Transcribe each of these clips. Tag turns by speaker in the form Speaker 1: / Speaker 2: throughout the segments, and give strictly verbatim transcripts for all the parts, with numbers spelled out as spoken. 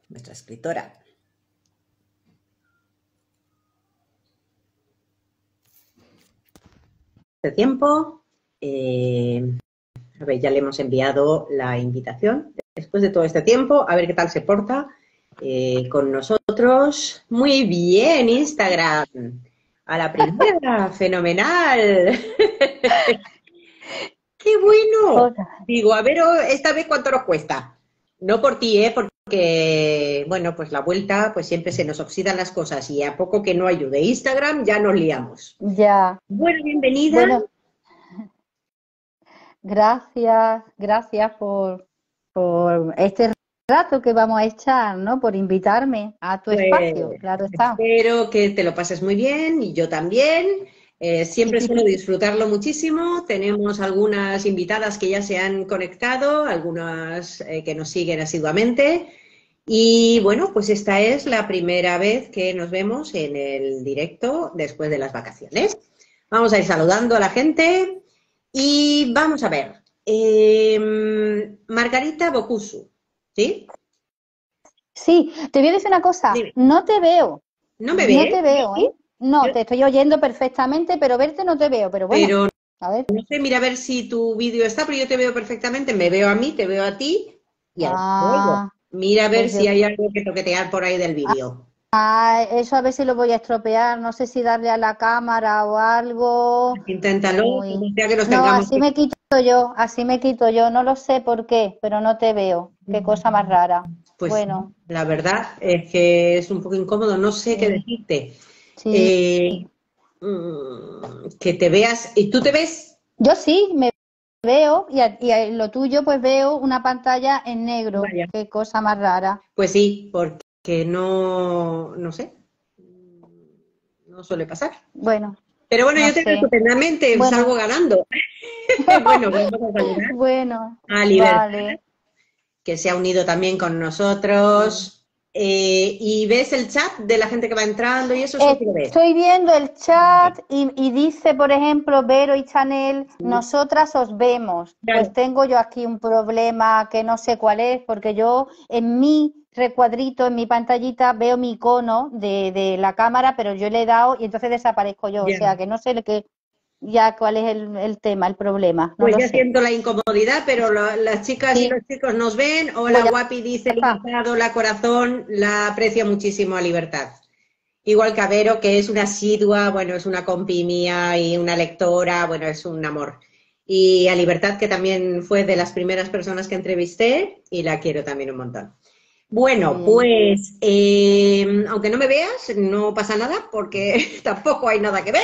Speaker 1: nuestra escritora. Este tiempo, eh, a ver, ya le hemos enviado la invitación. Después de todo este tiempo, a ver qué tal se porta eh, con nosotros. Muy bien, Instagram. A la primera, fenomenal. ¡Qué bueno!
Speaker 2: Hola.
Speaker 1: Digo, a ver, esta vez cuánto nos cuesta. No por ti, ¿eh? Porque, bueno, pues la vuelta, pues siempre se nos oxidan las cosas y a poco que no ayude Instagram, ya nos liamos.
Speaker 2: Ya,
Speaker 1: Bueno, bienvenida.
Speaker 2: bueno, gracias, gracias por, por este rato que vamos a echar, ¿no? Por invitarme a tu
Speaker 1: Pues
Speaker 2: espacio, claro está.
Speaker 1: espero que te lo pases muy bien y yo también. Eh, siempre suelo disfrutarlo muchísimo. Tenemos algunas invitadas que ya se han conectado, algunas eh, que nos siguen asiduamente. Y bueno, pues esta es la primera vez que nos vemos en el directo después de las vacaciones. Vamos a ir saludando a la gente y vamos a ver. Eh, Margarita Bocusu, ¿sí?
Speaker 2: Sí, te voy a decir una cosa,
Speaker 1: Dime,
Speaker 2: no te veo,
Speaker 1: ¿no me
Speaker 2: no
Speaker 1: ves?
Speaker 2: te veo, ¿eh? No,
Speaker 1: Yo-
Speaker 2: te estoy oyendo perfectamente, pero verte no te veo, pero bueno,
Speaker 1: Pero
Speaker 2: a ver.
Speaker 1: no sé, mira a ver si tu vídeo está, pero yo te veo perfectamente. Me veo a mí, te veo a ti y a te oigo.
Speaker 2: Ah,
Speaker 1: Mira a ver
Speaker 2: pues
Speaker 1: si
Speaker 2: yo,
Speaker 1: hay algo que toquetear por ahí del vídeo.
Speaker 2: ah, eso a ver si lo voy a estropear, no sé si darle a la cámara o algo.
Speaker 1: Inténtalo, como
Speaker 2: Uy,
Speaker 1: sea que nos
Speaker 2: no,
Speaker 1: tengamos
Speaker 2: así
Speaker 1: que...
Speaker 2: me quito yo, así me quito yo, no lo sé por qué, pero no te veo. Qué cosa más rara.
Speaker 1: Pues
Speaker 2: Bueno,
Speaker 1: la verdad es que es un poco incómodo, no sé qué
Speaker 2: sí,
Speaker 1: decirte.
Speaker 2: sí.
Speaker 1: Eh, mm, que te veas, ¿y tú te ves?
Speaker 2: Yo sí me veo y, a- y a lo tuyo pues veo una pantalla en negro.
Speaker 1: Vaya.
Speaker 2: Qué cosa más rara.
Speaker 1: Pues sí, porque no, no sé, no suele pasar.
Speaker 2: Bueno,
Speaker 1: Pero bueno,
Speaker 2: no
Speaker 1: yo te veo
Speaker 2: sé.
Speaker 1: estupendamente, salgo
Speaker 2: Bueno,
Speaker 1: ganando. Bueno, vamos a saludar
Speaker 2: bueno,
Speaker 1: a Libertad,
Speaker 2: vale.
Speaker 1: que se ha unido también con nosotros. Eh, y ves el chat de la gente que va entrando y eso sí que lo ves.
Speaker 2: Estoy viendo el chat y, y dice, por ejemplo, Vero y Chanel,
Speaker 1: Sí,
Speaker 2: nosotras os vemos. Pues
Speaker 1: claro,
Speaker 2: tengo yo aquí un problema que no sé cuál es, porque yo en mi recuadrito, en mi pantallita, veo mi icono de, de la cámara, pero yo le he dado y entonces desaparezco yo. O
Speaker 1: ya.
Speaker 2: sea que no sé lo que, ya cuál es el, el tema, el problema, no
Speaker 1: Pues
Speaker 2: lo
Speaker 1: ya
Speaker 2: sé.
Speaker 1: siento la incomodidad, pero lo- las chicas y
Speaker 2: Sí,
Speaker 1: los chicos nos ven. Hola,
Speaker 2: pues ya
Speaker 1: guapi, dice
Speaker 2: está.
Speaker 1: Libertad, hola, corazón. La aprecio muchísimo a Libertad. Igual que a Vero, que es una asidua, bueno, es una compi mía y una lectora, bueno, es un amor. Y a Libertad, que también fue de las primeras personas que entrevisté y la quiero también un montón.
Speaker 2: Qué
Speaker 1: Bueno,
Speaker 2: bien.
Speaker 1: pues eh, aunque no me veas, no pasa nada porque tampoco hay nada que ver.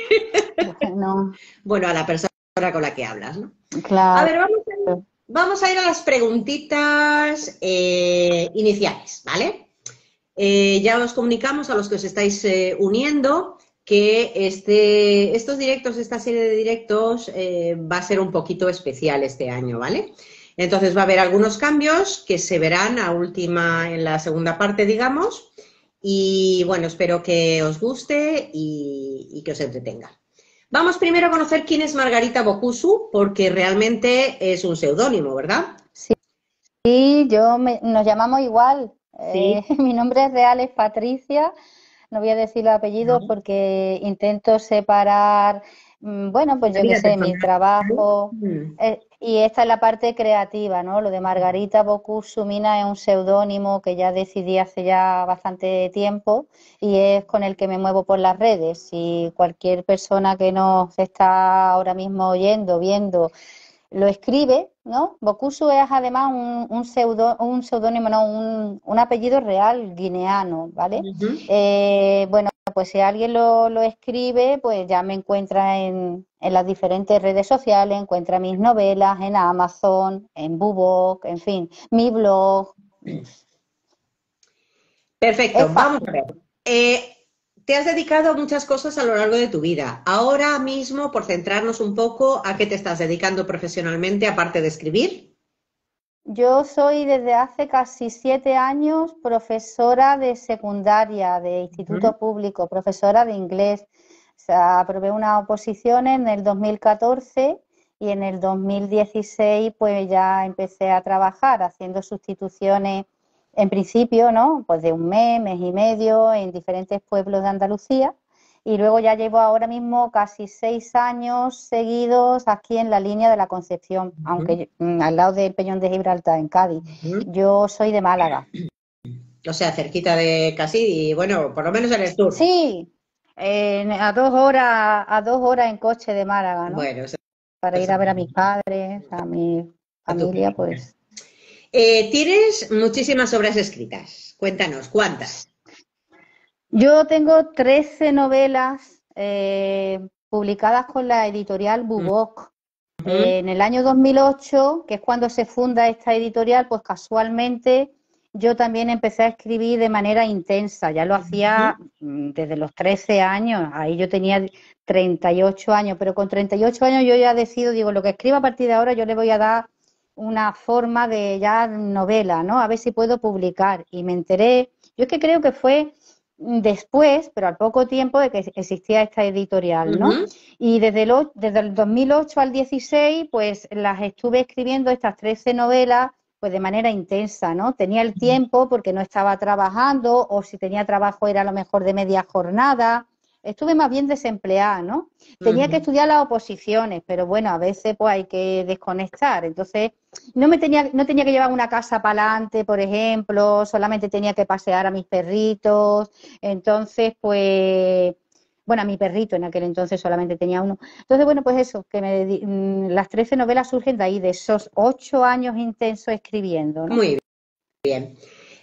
Speaker 2: Bueno,
Speaker 1: Bueno, a la persona con la que hablas, ¿no? A
Speaker 2: claro.
Speaker 1: ver, vamos a ir, vamos a, ir a las preguntitas eh, iniciales, ¿vale? Eh, ya os comunicamos a los que os estáis eh, uniendo que este, estos directos, esta serie de directos eh, va a ser un poquito especial este año, ¿vale? Entonces va a haber algunos cambios que se verán a última, en la segunda parte, digamos, y bueno, espero que os guste y, y que os entretenga. Vamos primero a conocer quién es Margarita Bocusu, porque realmente es un seudónimo, ¿verdad?
Speaker 2: Sí, yo me- nos llamamos igual.
Speaker 1: Sí.
Speaker 2: Eh, mi nombre real es Patricia. No voy a decir los apellidos
Speaker 1: No.
Speaker 2: porque intento separar, mm, bueno, pues
Speaker 1: La
Speaker 2: yo qué
Speaker 1: vida
Speaker 2: sé, mi
Speaker 1: personal.
Speaker 2: trabajo.
Speaker 1: Mm.
Speaker 2: Eh, y esta es la parte creativa, ¿no? Lo de Margarita Bocusu Mina es un seudónimo que ya decidí hace ya bastante tiempo y es con el que me muevo por las redes. Y cualquier persona que nos está ahora mismo oyendo, viendo, lo escribe, ¿no? Bokusu es además un, un pseudo, un seudónimo, no, un, un apellido real guineano, ¿vale?
Speaker 1: Ujú.
Speaker 2: Eh, bueno, pues si alguien lo, lo escribe, pues ya me encuentra en, en las diferentes redes sociales, encuentra mis novelas en Amazon, en Bubok, en fin, mi blog.
Speaker 1: Perfecto,
Speaker 2: Es
Speaker 1: vamos a
Speaker 2: fácil.
Speaker 1: ver. Eh, te has dedicado a muchas cosas a lo largo de tu vida. Ahora mismo, por centrarnos un poco, ¿a qué te estás dedicando profesionalmente, aparte de escribir?
Speaker 2: Yo soy desde hace casi siete años profesora de secundaria, de
Speaker 1: Ujú.
Speaker 2: instituto público, profesora de inglés. O sea, aprobé una oposición en el dos mil catorce y en el dos mil dieciséis pues ya empecé a trabajar haciendo sustituciones en principio, ¿no? Pues de un mes, mes y medio en diferentes pueblos de Andalucía. Y luego ya llevo ahora mismo casi seis años seguidos aquí en la línea de la Concepción, uh-huh. aunque mm, al lado del Peñón de Gibraltar, en Cádiz. Uh-huh. Yo soy de Málaga.
Speaker 1: O sea, cerquita de casi, y bueno, por lo menos en el sur.
Speaker 2: Sí, eh, a dos horas, a dos horas en coche de Málaga, ¿no?
Speaker 1: Bueno, eso,
Speaker 2: para ir eso. a ver a mis padres, a mi familia, a pues.
Speaker 1: Eh, Tienes muchísimas obras escritas. Cuéntanos, ¿cuántas?
Speaker 2: Yo tengo trece novelas eh, publicadas con la editorial Bubok. Uh-huh. eh, en el año dos mil ocho, que es cuando se funda esta editorial, pues casualmente yo también empecé a escribir de manera intensa. Ya lo hacía uh-huh. desde los trece años. Ahí yo tenía treinta y ocho años, pero con treinta y ocho años yo ya decido, digo, lo que escriba a partir de ahora yo le voy a dar una forma de ya novela, ¿no? A ver si puedo publicar. Y me enteré, yo es que creo que fue después, pero al poco tiempo de que existía esta editorial, ¿no? Uh-huh. Y desde el, desde el dos mil ocho al dieciséis, pues las estuve escribiendo estas trece novelas, pues de manera intensa, ¿no? Tenía el tiempo porque no estaba trabajando, o si tenía trabajo era a lo mejor de media jornada. Estuve más bien desempleada, ¿no? Tenía uh-huh. que estudiar las oposiciones, pero bueno, a veces pues hay que desconectar. Entonces, no me tenía, no tenía que llevar una casa para adelante, por ejemplo, solamente tenía que pasear a mis perritos. Entonces, pues, bueno, a mi perrito en aquel entonces solamente tenía uno. Entonces, bueno, pues eso, que me, las trece novelas surgen de ahí, de esos ocho años intensos escribiendo, ¿no?
Speaker 1: Muy bien.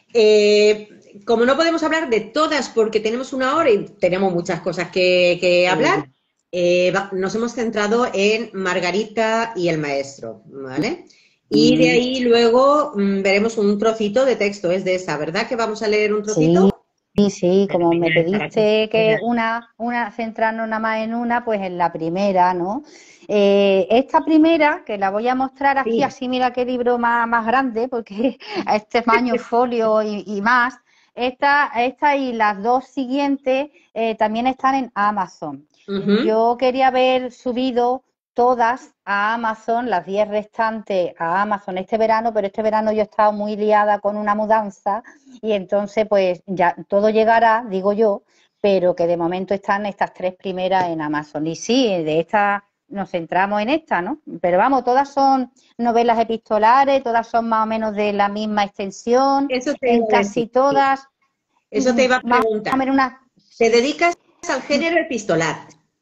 Speaker 1: Eh, como no podemos hablar de todas porque tenemos una hora y tenemos muchas cosas que, que hablar, eh, va, nos hemos centrado en Margarita y el maestro, ¿vale? Y de ahí luego mmm, veremos un trocito de texto, es de esa, ¿verdad? Que vamos a leer un trocito.
Speaker 2: Sí, sí, como me pediste que una, una centrarnos nada más en una, pues en la primera, ¿no? Eh, esta primera, que la voy a mostrar aquí, sí. Así mira qué libro más, más grande, porque este tamaño folio y, y más. Esta, esta y las dos siguientes eh, también están en Amazon. Uh-huh. Yo quería haber subido todas a Amazon, las diez restantes a Amazon este verano, pero este verano yo he estado muy liada con una mudanza y entonces pues ya todo llegará, digo yo, pero que de momento están estas tres primeras en Amazon. Y sí, de estas nos centramos en esta, ¿no? Pero vamos, todas son novelas epistolares, todas son más o menos de la misma extensión,
Speaker 1: Eso te
Speaker 2: en casi
Speaker 1: decir.
Speaker 2: todas.
Speaker 1: Eso te iba a preguntar.
Speaker 2: A una...
Speaker 1: ¿Te dedicas al género epistolar?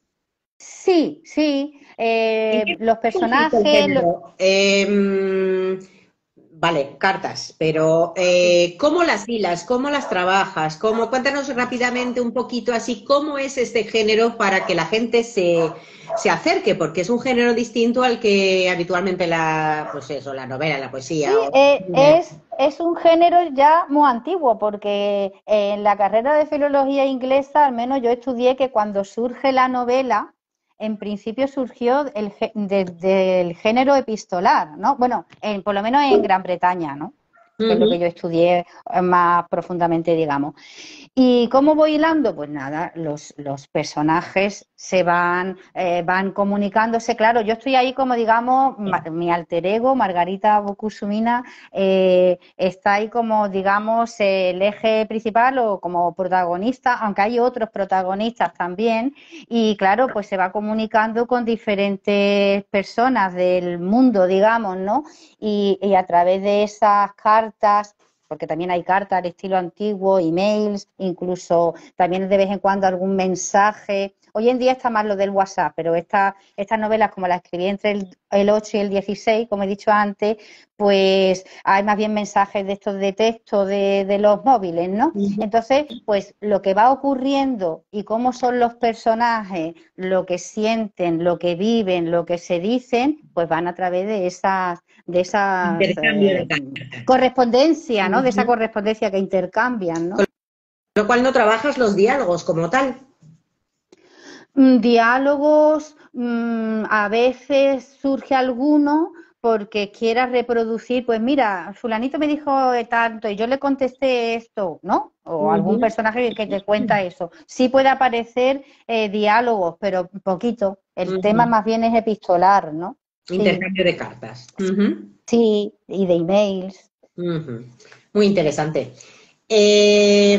Speaker 2: Sí, sí. Eh, los personajes...
Speaker 1: Lo... Eh, vale, cartas, pero eh, ¿cómo las hilas? ¿Cómo las trabajas? ¿Cómo? Cuéntanos rápidamente un poquito así, ¿cómo es este género para que la gente se, se acerque? Porque es un género distinto al que habitualmente la, pues eso, la novela, la poesía.
Speaker 2: Sí,
Speaker 1: o...
Speaker 2: eh, es, es un género ya muy antiguo, porque en la carrera de filología inglesa, al menos yo estudié que cuando surge la novela, en principio surgió el, desde el género epistolar, ¿no? Bueno, en, por lo menos en Gran Bretaña, ¿no? Que uh-huh. es lo que yo estudié más profundamente, digamos. ¿Y cómo voy hilando? Pues nada, los, los personajes se van, eh, van comunicándose. Claro, yo estoy ahí como, digamos, ma, mi alter ego, Margarita Bokusumina, eh, está ahí como, digamos, el eje principal o como protagonista, aunque hay otros protagonistas también. Y claro, pues se va comunicando con diferentes personas del mundo, digamos, ¿no? Y, y a través de esas cartas, porque también hay cartas al estilo antiguo, emails, incluso también de vez en cuando algún mensaje. Hoy en día está más lo del WhatsApp, pero esta, estas novelas, como las escribí entre el, el ocho y el dieciséis, como he dicho antes, pues hay más bien mensajes de estos de texto de, de los móviles, ¿no? Entonces, pues lo que va ocurriendo y cómo son los personajes, lo que sienten, lo que viven, lo que se dicen, pues van a través de esas, de esa eh, correspondencia, ¿no? De esa correspondencia que intercambian, ¿no?
Speaker 1: Con lo cual no trabajas los diálogos como tal.
Speaker 2: Diálogos, mmm, a veces surge alguno porque quieras reproducir, pues mira, fulanito me dijo tanto y yo le contesté esto, ¿no? O uh-huh. algún personaje que te cuenta eso. Sí puede aparecer eh, diálogos, pero poquito. El uh-huh. tema más bien es epistolar, ¿no?
Speaker 1: Intercambio sí. de cartas. Uh-huh.
Speaker 2: Sí, y de emails.
Speaker 1: Uh-huh. Muy interesante. Eh,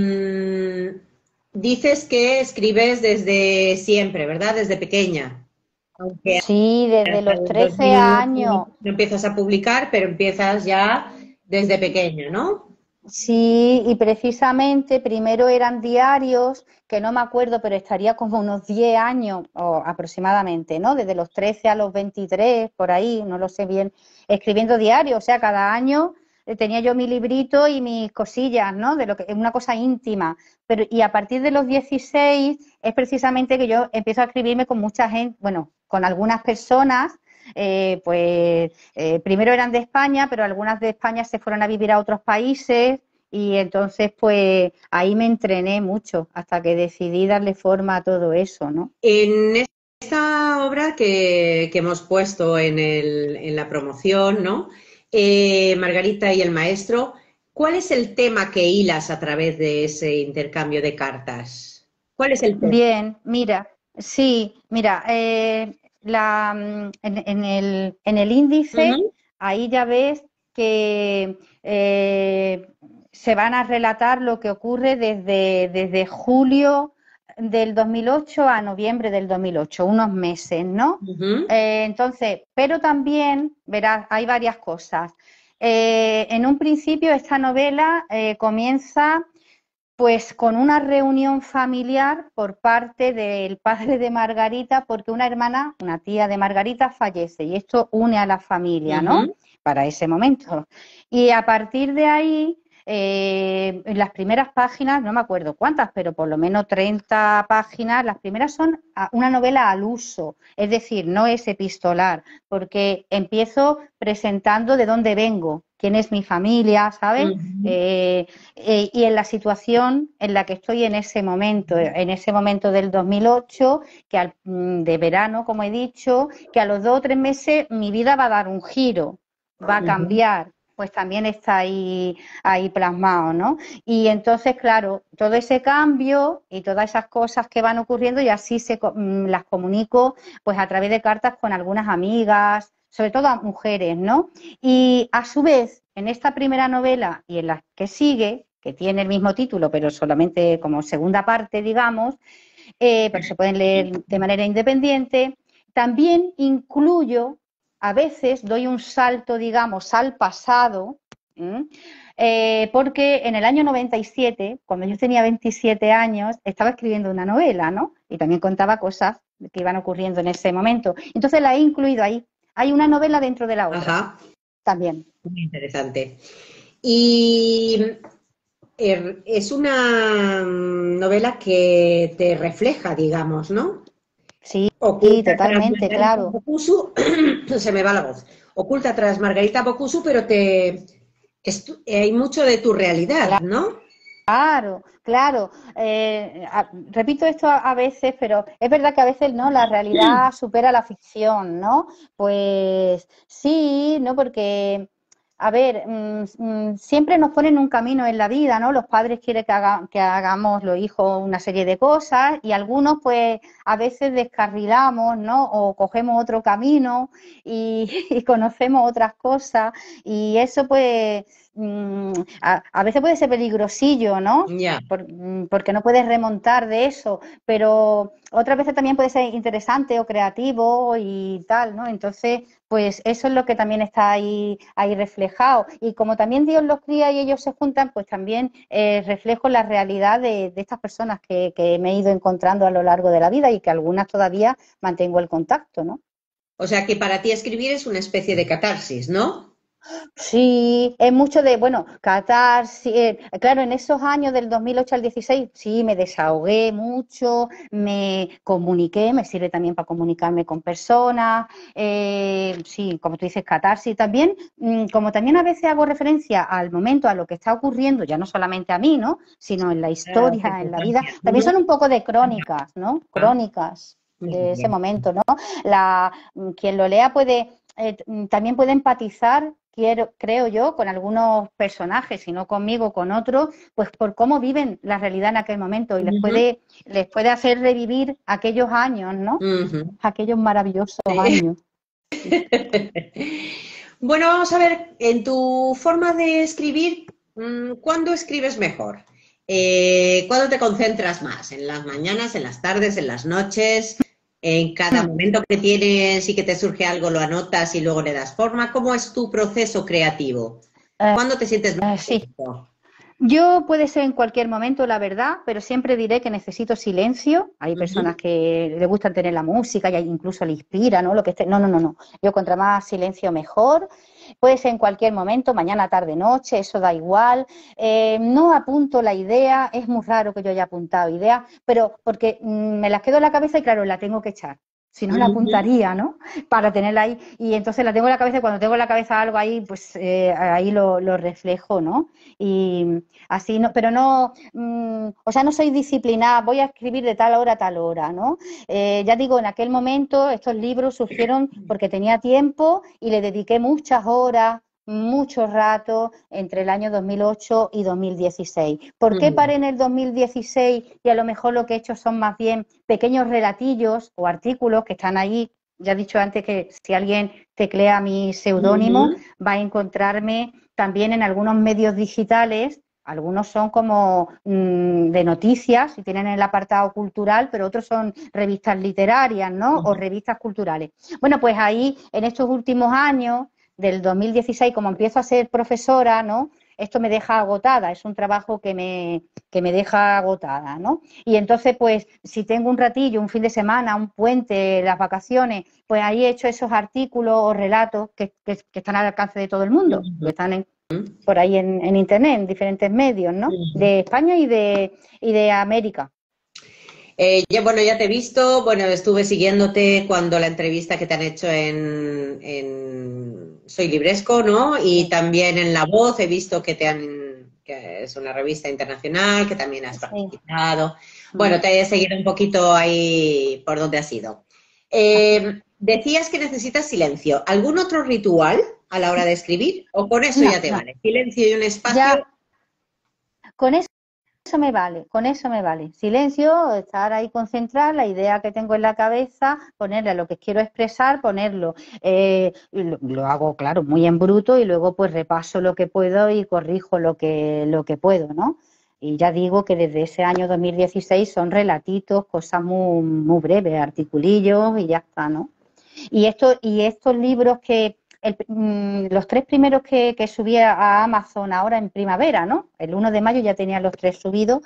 Speaker 1: mm, dices que escribes desde siempre, ¿verdad? Desde pequeña. Aunque
Speaker 2: Sí, desde
Speaker 1: hasta
Speaker 2: los
Speaker 1: el
Speaker 2: trece
Speaker 1: dos mil ocho
Speaker 2: años.
Speaker 1: no empiezas a publicar, pero empiezas ya desde pequeña, ¿no?
Speaker 2: Sí, y precisamente primero eran diarios, que no me acuerdo, pero estaría como unos diez años o aproximadamente, ¿no? Desde los trece a los veintitrés, por ahí, no lo sé bien, escribiendo diarios, o sea, cada año eh, tenía yo mi librito y mis cosillas, ¿no? De lo que es una cosa íntima. Pero y a partir de los dieciséis es precisamente que yo empiezo a escribirme con mucha gente, bueno, con algunas personas, eh, pues eh, primero eran de España, pero algunas de España se fueron a vivir a otros países y entonces pues ahí me entrené mucho hasta que decidí darle forma a todo eso, ¿no?
Speaker 1: En esta obra que, que hemos puesto en, el, en la promoción, ¿no? Eh, Margarita y el maestro, ¿cuál es el tema que hilas a través de ese intercambio de cartas? ¿Cuál es el tema?
Speaker 2: Bien, mira, sí, mira, eh, la, mm, en, en el, en el índice,
Speaker 1: Ujú,
Speaker 2: ahí ya ves que eh, se van a relatar lo que ocurre desde, desde julio del dos mil ocho a noviembre del dos mil ocho, unos meses, ¿no?
Speaker 1: ujú,
Speaker 2: Eh, entonces, pero también, verás, hay varias cosas. Eh, en un principio, esta novela eh, comienza pues con una reunión familiar por parte del padre de Margarita, porque una hermana, una tía de Margarita, fallece y esto une a la familia, ¿no?
Speaker 1: ujú.
Speaker 2: Para ese momento. Y a partir de ahí, eh, en las primeras páginas, no me acuerdo cuántas, pero por lo menos treinta páginas, las primeras son una novela al uso, es decir, no es epistolar, porque empiezo presentando de dónde vengo, quién es mi familia, ¿sabes?
Speaker 1: Ujú.
Speaker 2: Eh, eh, y en la situación en la que estoy en ese momento, en ese momento del dos mil ocho, que al, mm, de verano, como he dicho, que a los dos o tres meses mi vida va a dar un giro, va a
Speaker 1: Ujú.
Speaker 2: cambiar, pues también está ahí, ahí plasmado, ¿no? Y entonces, claro, todo ese cambio y todas esas cosas que van ocurriendo y así se, mm, las comunico pues a través de cartas con algunas amigas, sobre todo a mujeres, ¿no? Y a su vez, en esta primera novela y en la que sigue, que tiene el mismo título, pero solamente como segunda parte, digamos, eh, pero se pueden leer de manera independiente, también incluyo, a veces doy un salto, digamos, al pasado, eh, porque en el año noventa y siete, cuando yo tenía veintisiete años, estaba escribiendo una novela, ¿no? Y también contaba cosas que iban ocurriendo en ese momento. Entonces la he incluido ahí. Hay una novela dentro de la otra
Speaker 1: Ajá,
Speaker 2: también.
Speaker 1: muy interesante. Y er, es una mm, novela que te refleja, digamos, ¿no?
Speaker 2: Sí,
Speaker 1: Oculta tras
Speaker 2: totalmente,
Speaker 1: Margarita
Speaker 2: claro.
Speaker 1: Bocusu, se me va la voz. Oculta tras Margarita Bocusu, pero te es- hay mucho de tu realidad, ¿no?
Speaker 2: Claro, claro. Eh, a- repito esto a, a veces, pero es verdad que a veces no, la realidad supera la ficción, ¿no? Pues sí, ¿no? Porque, a ver, mm, mm, siempre nos ponen un camino en la vida, ¿no? Los padres quieren que, haga- que hagamos los hijos una serie de cosas y algunos, pues, a veces descarrilamos, ¿no? O cogemos otro camino y, y conocemos otras cosas y eso, pues mm, a, a veces puede ser peligrosillo, ¿no?
Speaker 1: Ya.
Speaker 2: Por- mm, porque no puedes remontar de eso, pero otras veces también puede ser interesante o creativo y tal, ¿no? Entonces, pues eso es lo que también está ahí, ahí reflejado. Y como también Dios los cría y ellos se juntan, pues también eh, reflejo la realidad de, de estas personas que, que me he ido encontrando a lo largo de la vida y que algunas todavía mantengo el contacto, ¿no?
Speaker 1: O sea que para ti escribir es una especie de catarsis, ¿no?
Speaker 2: Sí, es mucho de, bueno, Qatar, sí, eh, claro, en esos años del dos mil ocho al dieciséis, sí, me desahogué mucho, me comuniqué, me sirve también para comunicarme con personas, eh, sí, como tú dices, catarsis también, mm, como también a veces hago referencia al momento, a lo que está ocurriendo, ya no solamente a mí, ¿no? Sino en la
Speaker 1: Ah,
Speaker 2: historia, en la vida,
Speaker 1: circunstancias.
Speaker 2: también
Speaker 1: Ujú.
Speaker 2: son un poco de crónicas, ¿no?
Speaker 1: Ah,
Speaker 2: Crónicas
Speaker 1: muy
Speaker 2: de ese
Speaker 1: bien.
Speaker 2: momento, ¿no? La, quien lo lea puede, eh, también puede empatizar, quiero, creo yo, con algunos personajes, si no conmigo, con otros, pues por cómo viven la realidad en aquel momento y les
Speaker 1: Ujú,
Speaker 2: puede, les puede hacer revivir aquellos años, ¿no?
Speaker 1: ujú.
Speaker 2: Aquellos maravillosos
Speaker 1: Sí.
Speaker 2: años.
Speaker 1: Bueno, vamos a ver, en tu forma de escribir, mm, ¿cuándo escribes mejor? Eh, ¿cuándo te concentras más? ¿En las mañanas, en las tardes, en las noches? ¿En cada momento que tienes y que te surge algo lo anotas y luego le das forma? ¿Cómo es tu proceso creativo?
Speaker 2: Eh,
Speaker 1: ¿Cuándo te sientes más
Speaker 2: eh, sí.
Speaker 1: contento?
Speaker 2: Yo puede ser en cualquier momento, la verdad, pero siempre diré que necesito silencio. Hay
Speaker 1: Ujú.
Speaker 2: personas que le gustan tener la música y incluso le inspira, ¿no? Lo que esté. No, no, no, no. Yo contra más silencio mejor. Puede ser en cualquier momento, mañana, tarde, noche, eso da igual. Eh, no apunto la idea, es muy raro que yo haya apuntado ideas, pero porque mm, me las quedo en la cabeza y claro, la tengo que echar. Si no, la
Speaker 1: Ujú.
Speaker 2: apuntaría, ¿no? Para tenerla ahí. Y entonces la tengo en la cabeza y cuando tengo en la cabeza algo ahí, pues eh, ahí lo, lo reflejo, ¿no? Y así no, pero no, mmm, o sea, no soy disciplinada, voy a escribir de tal hora a tal hora, ¿no? Eh, ya digo, en aquel momento estos libros surgieron porque tenía tiempo y le dediqué muchas horas, mucho rato entre el año dos mil ocho y dos mil dieciséis. ¿Por qué
Speaker 1: Ujú.
Speaker 2: paré en el dos mil dieciséis y a lo mejor lo que he hecho son más bien pequeños relatillos o artículos que están ahí? Ya he dicho antes que si alguien teclea mi seudónimo
Speaker 1: Ujú.
Speaker 2: va a encontrarme también en algunos medios digitales. Algunos son como mmm, de noticias y tienen el apartado cultural, pero otros son revistas literarias, ¿no? O revistas culturales. Bueno, pues ahí en estos últimos años, del dos mil dieciséis, como empiezo a ser profesora, ¿no? Esto me deja agotada, es un trabajo que me, que me deja agotada, ¿no? Y entonces, pues, si tengo un ratillo, un fin de semana, un puente, las vacaciones, pues ahí he hecho esos artículos o relatos que, que, que están al alcance de todo el mundo, que
Speaker 1: Ujú.
Speaker 2: están en, por ahí en, en internet, en diferentes medios, ¿no?
Speaker 1: Ujú.
Speaker 2: De España y de, y de América.
Speaker 1: Eh, ya, bueno, ya te he visto, bueno, estuve siguiéndote cuando la entrevista que te han hecho en, en Soy Libresco, ¿no? Y
Speaker 2: Sí,
Speaker 1: también en La Voz he visto que te han, que es una revista internacional, que también has
Speaker 2: sí.
Speaker 1: participado.
Speaker 2: Mm.
Speaker 1: Bueno, te he seguido un poquito ahí por donde has ido. Eh, decías que necesitas silencio. ¿Algún otro ritual a la hora de escribir? ¿O con eso
Speaker 2: No,
Speaker 1: ya te
Speaker 2: no,
Speaker 1: vale? Silencio y un espacio.
Speaker 2: ya con eso Eso me vale, con eso me vale. Silencio, estar ahí concentrada, la idea que tengo en la cabeza, ponerle a lo que quiero expresar, ponerlo. Eh, y lo, lo hago, claro, muy en bruto y luego pues repaso lo que puedo y corrijo lo que, lo que puedo, ¿no? Y ya digo que desde ese año dos mil dieciséis son relatitos, cosas muy, muy breves, articulillos y ya está, ¿no? Y, esto, y estos libros que, el, mmm, los tres primeros que, que subí a Amazon ahora en primavera, ¿no? El uno de mayo ya tenía los tres subidos.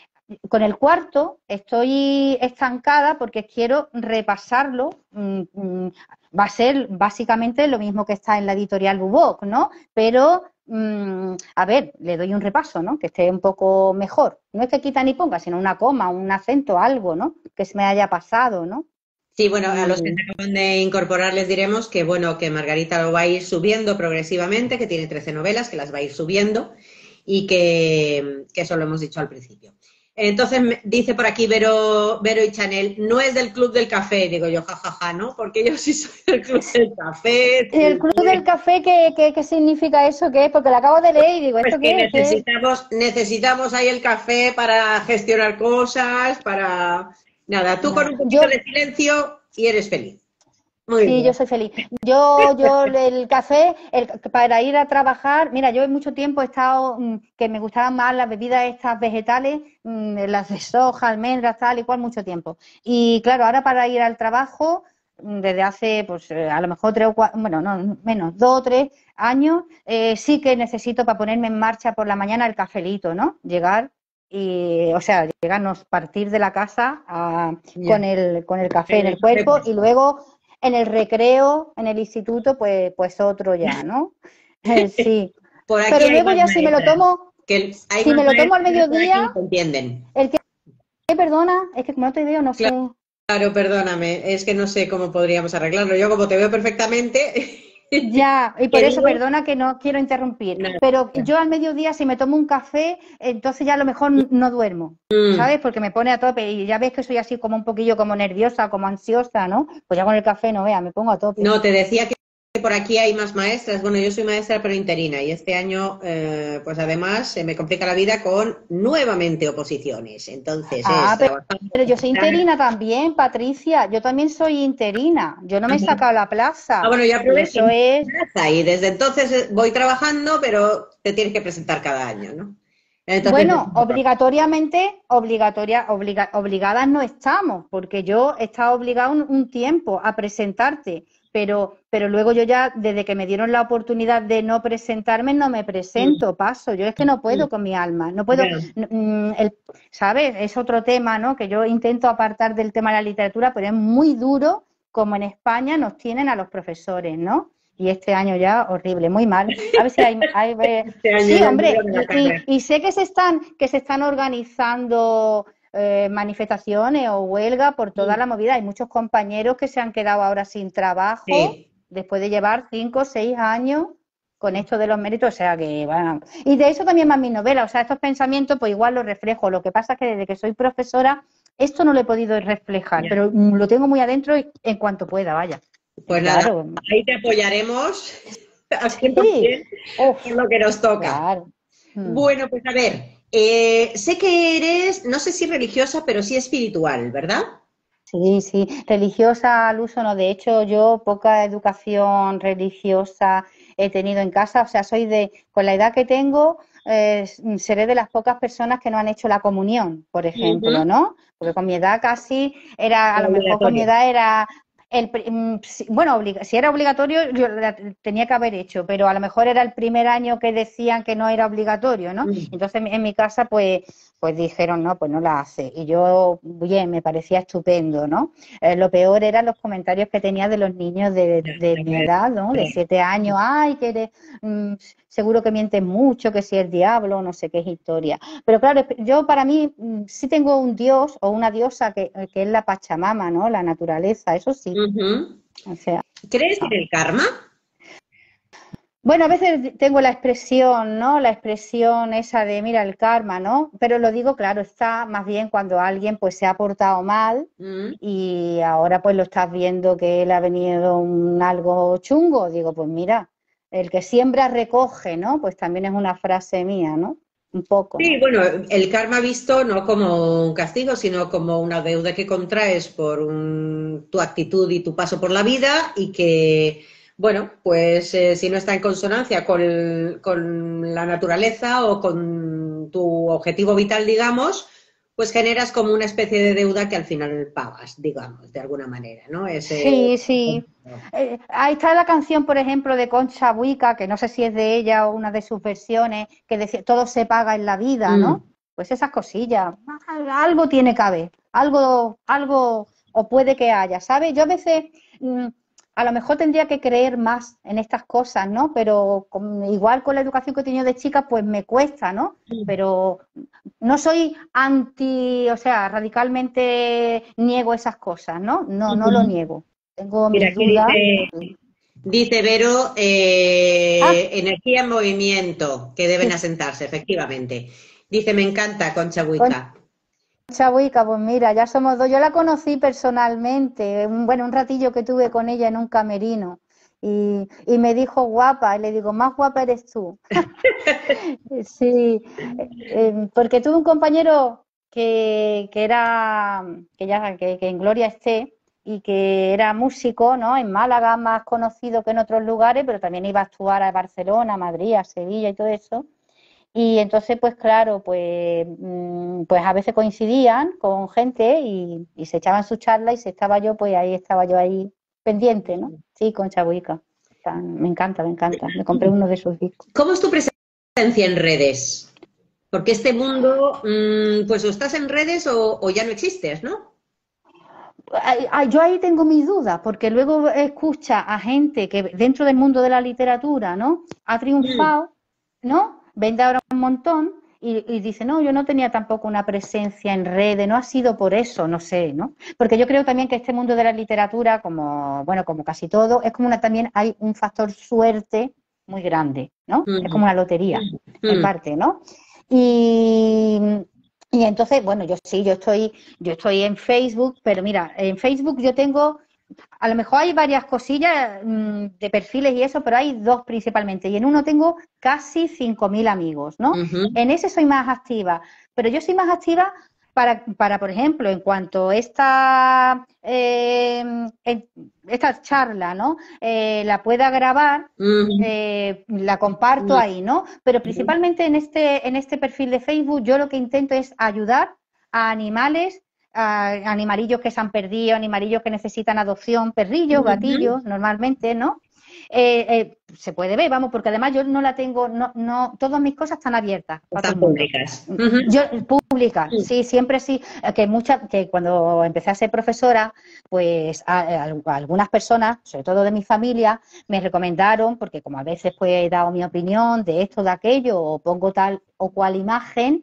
Speaker 2: Con el cuarto estoy estancada porque quiero repasarlo. Mmm, mmm, va a ser básicamente lo mismo que está en la editorial Bubok, ¿no? Pero, mmm, a ver, le doy un repaso, ¿no? Que esté un poco mejor. No es que quita ni ponga, sino una coma, un acento, algo, ¿no? Que se me haya pasado, ¿no?
Speaker 1: Sí, bueno, a los que
Speaker 2: Y,
Speaker 1: se acaban de incorporar les diremos que, bueno, que Margarita lo va a ir subiendo progresivamente, que tiene trece novelas, que las va a ir subiendo y que, que eso lo hemos dicho al principio. Entonces, me- dice por aquí Vero, Vero y Chanel, no es del Club del Café, digo yo, jajaja, ja, ja, ¿no? Porque yo sí soy del Club del Café,
Speaker 2: El Club del Café, ¿qué, qué, qué significa eso? ¿Qué es? Porque lo acabo de leer y digo,
Speaker 1: pues
Speaker 2: ¿esto
Speaker 1: que
Speaker 2: qué es? ¿Qué es?
Speaker 1: necesitamos, necesitamos ahí el café para gestionar cosas, para... Nada, tú con
Speaker 2: No,
Speaker 1: un poquito
Speaker 2: yo
Speaker 1: de silencio y eres feliz. Muy
Speaker 2: sí, yo
Speaker 1: bien.
Speaker 2: soy feliz. Yo, yo, el café, el, para ir a trabajar, mira, yo en mucho tiempo he estado, mm, que me gustaban más las bebidas estas vegetales, mm, las de soja, almendras, tal y cual, mucho tiempo. Y claro, ahora para ir al trabajo, mm, desde hace, pues eh, a lo mejor tres o cuatro, bueno, no, menos, dos o tres años, eh, sí que necesito para ponerme en marcha por la mañana el cafelito, ¿no? Llegar y, o sea, llegarnos, partir de la casa a-
Speaker 1: Ya.
Speaker 2: con el, con el café en
Speaker 1: El
Speaker 2: el
Speaker 1: café
Speaker 2: cuerpo y
Speaker 1: puesto.
Speaker 2: luego en el recreo, en el instituto, pues, pues otro ya, ¿no? Eh, sí.
Speaker 1: Por aquí
Speaker 2: Pero
Speaker 1: hay
Speaker 2: luego
Speaker 1: más
Speaker 2: ya si me lo
Speaker 1: maestras,
Speaker 2: tomo,
Speaker 1: que hay
Speaker 2: si
Speaker 1: más
Speaker 2: me lo tomo al
Speaker 1: maestras por
Speaker 2: mediodía,
Speaker 1: aquí que te entienden.
Speaker 2: el que, perdona, es que como no te veo, no sé.
Speaker 1: Claro, perdóname, es que no sé cómo podríamos arreglarlo. Yo como te veo perfectamente,
Speaker 2: Ya, y por
Speaker 1: que
Speaker 2: eso,
Speaker 1: digo,
Speaker 2: perdona que no quiero interrumpir,
Speaker 1: nada.
Speaker 2: pero yo al mediodía si me tomo un café, entonces ya a lo mejor no duermo,
Speaker 1: Mm,
Speaker 2: ¿sabes? Porque me pone a tope y ya ves que soy así como un poquillo como nerviosa, como ansiosa, ¿no? Pues ya con el café no vea, me pongo a tope.
Speaker 1: no, te decía que por aquí hay más maestras. Bueno, yo soy maestra pero interina y este año, eh, pues además se me complica la vida con nuevamente oposiciones. Entonces
Speaker 2: Ah,
Speaker 1: es
Speaker 2: pero,
Speaker 1: trabajando.
Speaker 2: pero yo soy interina también, Patricia. Yo también soy interina. Yo no me he sacado la
Speaker 1: Ah,
Speaker 2: plaza.
Speaker 1: bueno, yo
Speaker 2: Y
Speaker 1: aprovecho
Speaker 2: eso es,
Speaker 1: y desde entonces eh, voy trabajando, pero te tienes que presentar cada año, ¿no? Entonces,
Speaker 2: bueno, obligatoriamente, obligatoria, obliga, obligadas no estamos, porque yo he estado obligada un, un tiempo a presentarte, pero, pero luego yo ya, desde que me dieron la oportunidad de no presentarme, no me presento, paso. Yo es que no puedo con mi alma, no puedo,
Speaker 1: yeah.
Speaker 2: mm, el, ¿sabes? Es otro tema, ¿no? Que yo intento apartar del tema de la literatura, pero es muy duro como en España nos tienen a los profesores, ¿no? Y este año ya horrible, muy mal. A ver si hay, hay
Speaker 1: Este año
Speaker 2: sí,
Speaker 1: ya
Speaker 2: hombre,
Speaker 1: me la
Speaker 2: y, y,
Speaker 1: cara.
Speaker 2: y sé que se están, que se están organizando eh, manifestaciones o huelgas por toda la movida. Hay muchos compañeros que se han quedado ahora sin trabajo
Speaker 1: Sí.
Speaker 2: después de llevar cinco o seis años con esto de los méritos, o sea que van. Y de eso también más mi novela, o sea, estos pensamientos pues igual los reflejo. Lo que pasa es que desde que soy profesora esto no lo he podido reflejar,
Speaker 1: Yeah.
Speaker 2: pero mm, lo tengo muy adentro en cuanto pueda, vaya.
Speaker 1: Pues
Speaker 2: Claro.
Speaker 1: nada, ahí te apoyaremos al cien por
Speaker 2: Sí,
Speaker 1: cien
Speaker 2: uf,
Speaker 1: en lo que nos toca.
Speaker 2: claro. Mm.
Speaker 1: Bueno, pues a ver, eh, sé que eres, no sé si religiosa, pero sí espiritual, ¿verdad?
Speaker 2: Sí, sí, religiosa al uso no. De hecho, yo poca educación religiosa he tenido en casa. O sea, soy de, con la edad que tengo, eh, seré de las pocas personas que no han hecho la comunión, por ejemplo,
Speaker 1: Ujú.
Speaker 2: ¿no? Porque con mi edad casi era, a lo mejor con mi
Speaker 1: Obligatorio.
Speaker 2: edad era el, pri- mm, si- bueno, obliga- si era obligatorio, yo la tenía que haber hecho, pero a lo mejor era el primer año que decían que no era obligatorio, ¿no?
Speaker 1: Mm.
Speaker 2: Entonces en mi en mi casa, pues pues dijeron, no, pues no la hace. Y yo, bien, me parecía estupendo, ¿no? Eh, lo peor eran los comentarios que tenía de los niños de, de mi edad, ¿no? De siete años, ay, que eres, mm, seguro que mientes mucho, que si el diablo, no sé qué es historia. Pero claro, yo para mí mm, sí tengo un dios o una diosa que, que es la Pachamama, ¿no? La naturaleza, eso sí.
Speaker 1: Ujú.
Speaker 2: O sea,
Speaker 1: ¿Crees en el karma?
Speaker 2: bueno, a veces tengo la expresión, ¿no? La expresión esa de, mira, el karma, ¿no? Pero lo digo, claro, está más bien cuando alguien pues se ha portado mal
Speaker 1: Mm.
Speaker 2: y ahora pues lo estás viendo que le ha venido un algo chungo. Digo, pues mira, el que siembra recoge, ¿no? Pues también es una frase mía, ¿no? Un poco,
Speaker 1: Sí,
Speaker 2: ¿no?
Speaker 1: bueno, el karma visto no como un castigo, sino como una deuda que contraes por un- tu actitud y tu paso por la vida y que, bueno, pues eh, si no está en consonancia con, con la naturaleza o con tu objetivo vital, digamos, pues generas como una especie de deuda que al final pagas, digamos, de alguna manera, ¿no? Ese...
Speaker 2: Sí, sí. Eh, ahí está la canción, por ejemplo, de Concha Buica, que no sé si es de ella o una de sus versiones, que decía, todo se paga en la vida,
Speaker 1: Mm,
Speaker 2: ¿no? Pues esas cosillas, algo tiene que haber, algo, algo, o puede que haya, ¿sabes? Yo a veces, mm, a lo mejor tendría que creer más en estas cosas, ¿no? Pero con- igual con la educación que he tenido de chica, pues me cuesta, ¿no? Pero no soy anti, o sea, radicalmente niego esas cosas, ¿no? No, no lo
Speaker 1: ujú.
Speaker 2: niego. Tengo
Speaker 1: Mira,
Speaker 2: mis
Speaker 1: aquí
Speaker 2: dudas.
Speaker 1: dice, dice Vero,
Speaker 2: Ah,
Speaker 1: eh, energía en movimiento, que deben
Speaker 2: sí,
Speaker 1: asentarse, efectivamente. Dice, me encanta Concha Buica.
Speaker 2: Concha Buica, pues mira, ya somos dos. Yo la conocí personalmente, un- bueno, un ratillo que tuve con ella en un camerino. Y, y me dijo guapa, y le digo, más guapa eres tú. Sí, eh, eh, porque tuve un compañero que, que era, que ya, que, que en Gloria esté, y que era músico, ¿no? En Málaga, más conocido que en otros lugares, pero también iba a actuar a Barcelona, a Madrid, a Sevilla y todo eso. Y entonces, pues claro, pues, mm, pues a veces coincidían con gente y, y se echaban su charla y si estaba yo, pues ahí estaba yo ahí pendiente, ¿no? Sí, con Chabuica. Me encanta, me encanta. Me compré uno de sus discos.
Speaker 1: ¿Cómo es tu presencia en redes? Porque este mundo, mm, pues o estás en redes o, o ya no existes, ¿no?
Speaker 2: Ay, ay, Yo ahí tengo mis dudas, porque luego escucha a gente que dentro del mundo de la literatura, ¿no? Ha
Speaker 1: Mm,
Speaker 2: triunfado, ¿no? Vende ahora un montón y, y dice, no, yo no tenía tampoco una presencia en redes, no ha sido por eso, no sé, ¿no? Porque yo creo también que este mundo de la literatura, como, bueno, como casi todo, es como una, también hay un factor suerte muy grande, ¿no? Es
Speaker 1: mm,
Speaker 2: como una lotería, en
Speaker 1: mm.
Speaker 2: parte, ¿no? Y, y entonces, bueno, yo sí, yo estoy yo estoy en Facebook, pero mira, en Facebook yo tengo, a lo mejor hay varias cosillas mmm, de perfiles y eso, pero hay dos principalmente. Y en uno tengo casi cinco mil amigos, ¿no?
Speaker 1: Ujú.
Speaker 2: En ese soy más activa, pero yo soy más activa para, para, por ejemplo, en cuanto a esta, eh, esta charla, ¿no? Eh, la pueda grabar,
Speaker 1: Mm,
Speaker 2: eh, la comparto
Speaker 1: mm,
Speaker 2: ahí, ¿no? Pero
Speaker 1: mm.
Speaker 2: principalmente en este, en este perfil de Facebook, yo lo que intento es ayudar a animales, a animalillos que se han perdido, animalillos que necesitan adopción, perrillos,
Speaker 1: Ujú.
Speaker 2: gatillos, normalmente, ¿no? Eh, eh, se puede ver, vamos, porque además yo no la tengo, no, no, todas mis cosas están abiertas para todo
Speaker 1: Están
Speaker 2: el mundo.
Speaker 1: públicas. Ujú.
Speaker 2: Yo, pública, sí, siempre sí, que muchas, que cuando empecé a ser profesora, pues a, a, a algunas personas, sobre todo de mi familia, me recomendaron, porque como a veces pues he dado mi opinión de esto, de aquello, o pongo tal o cual imagen,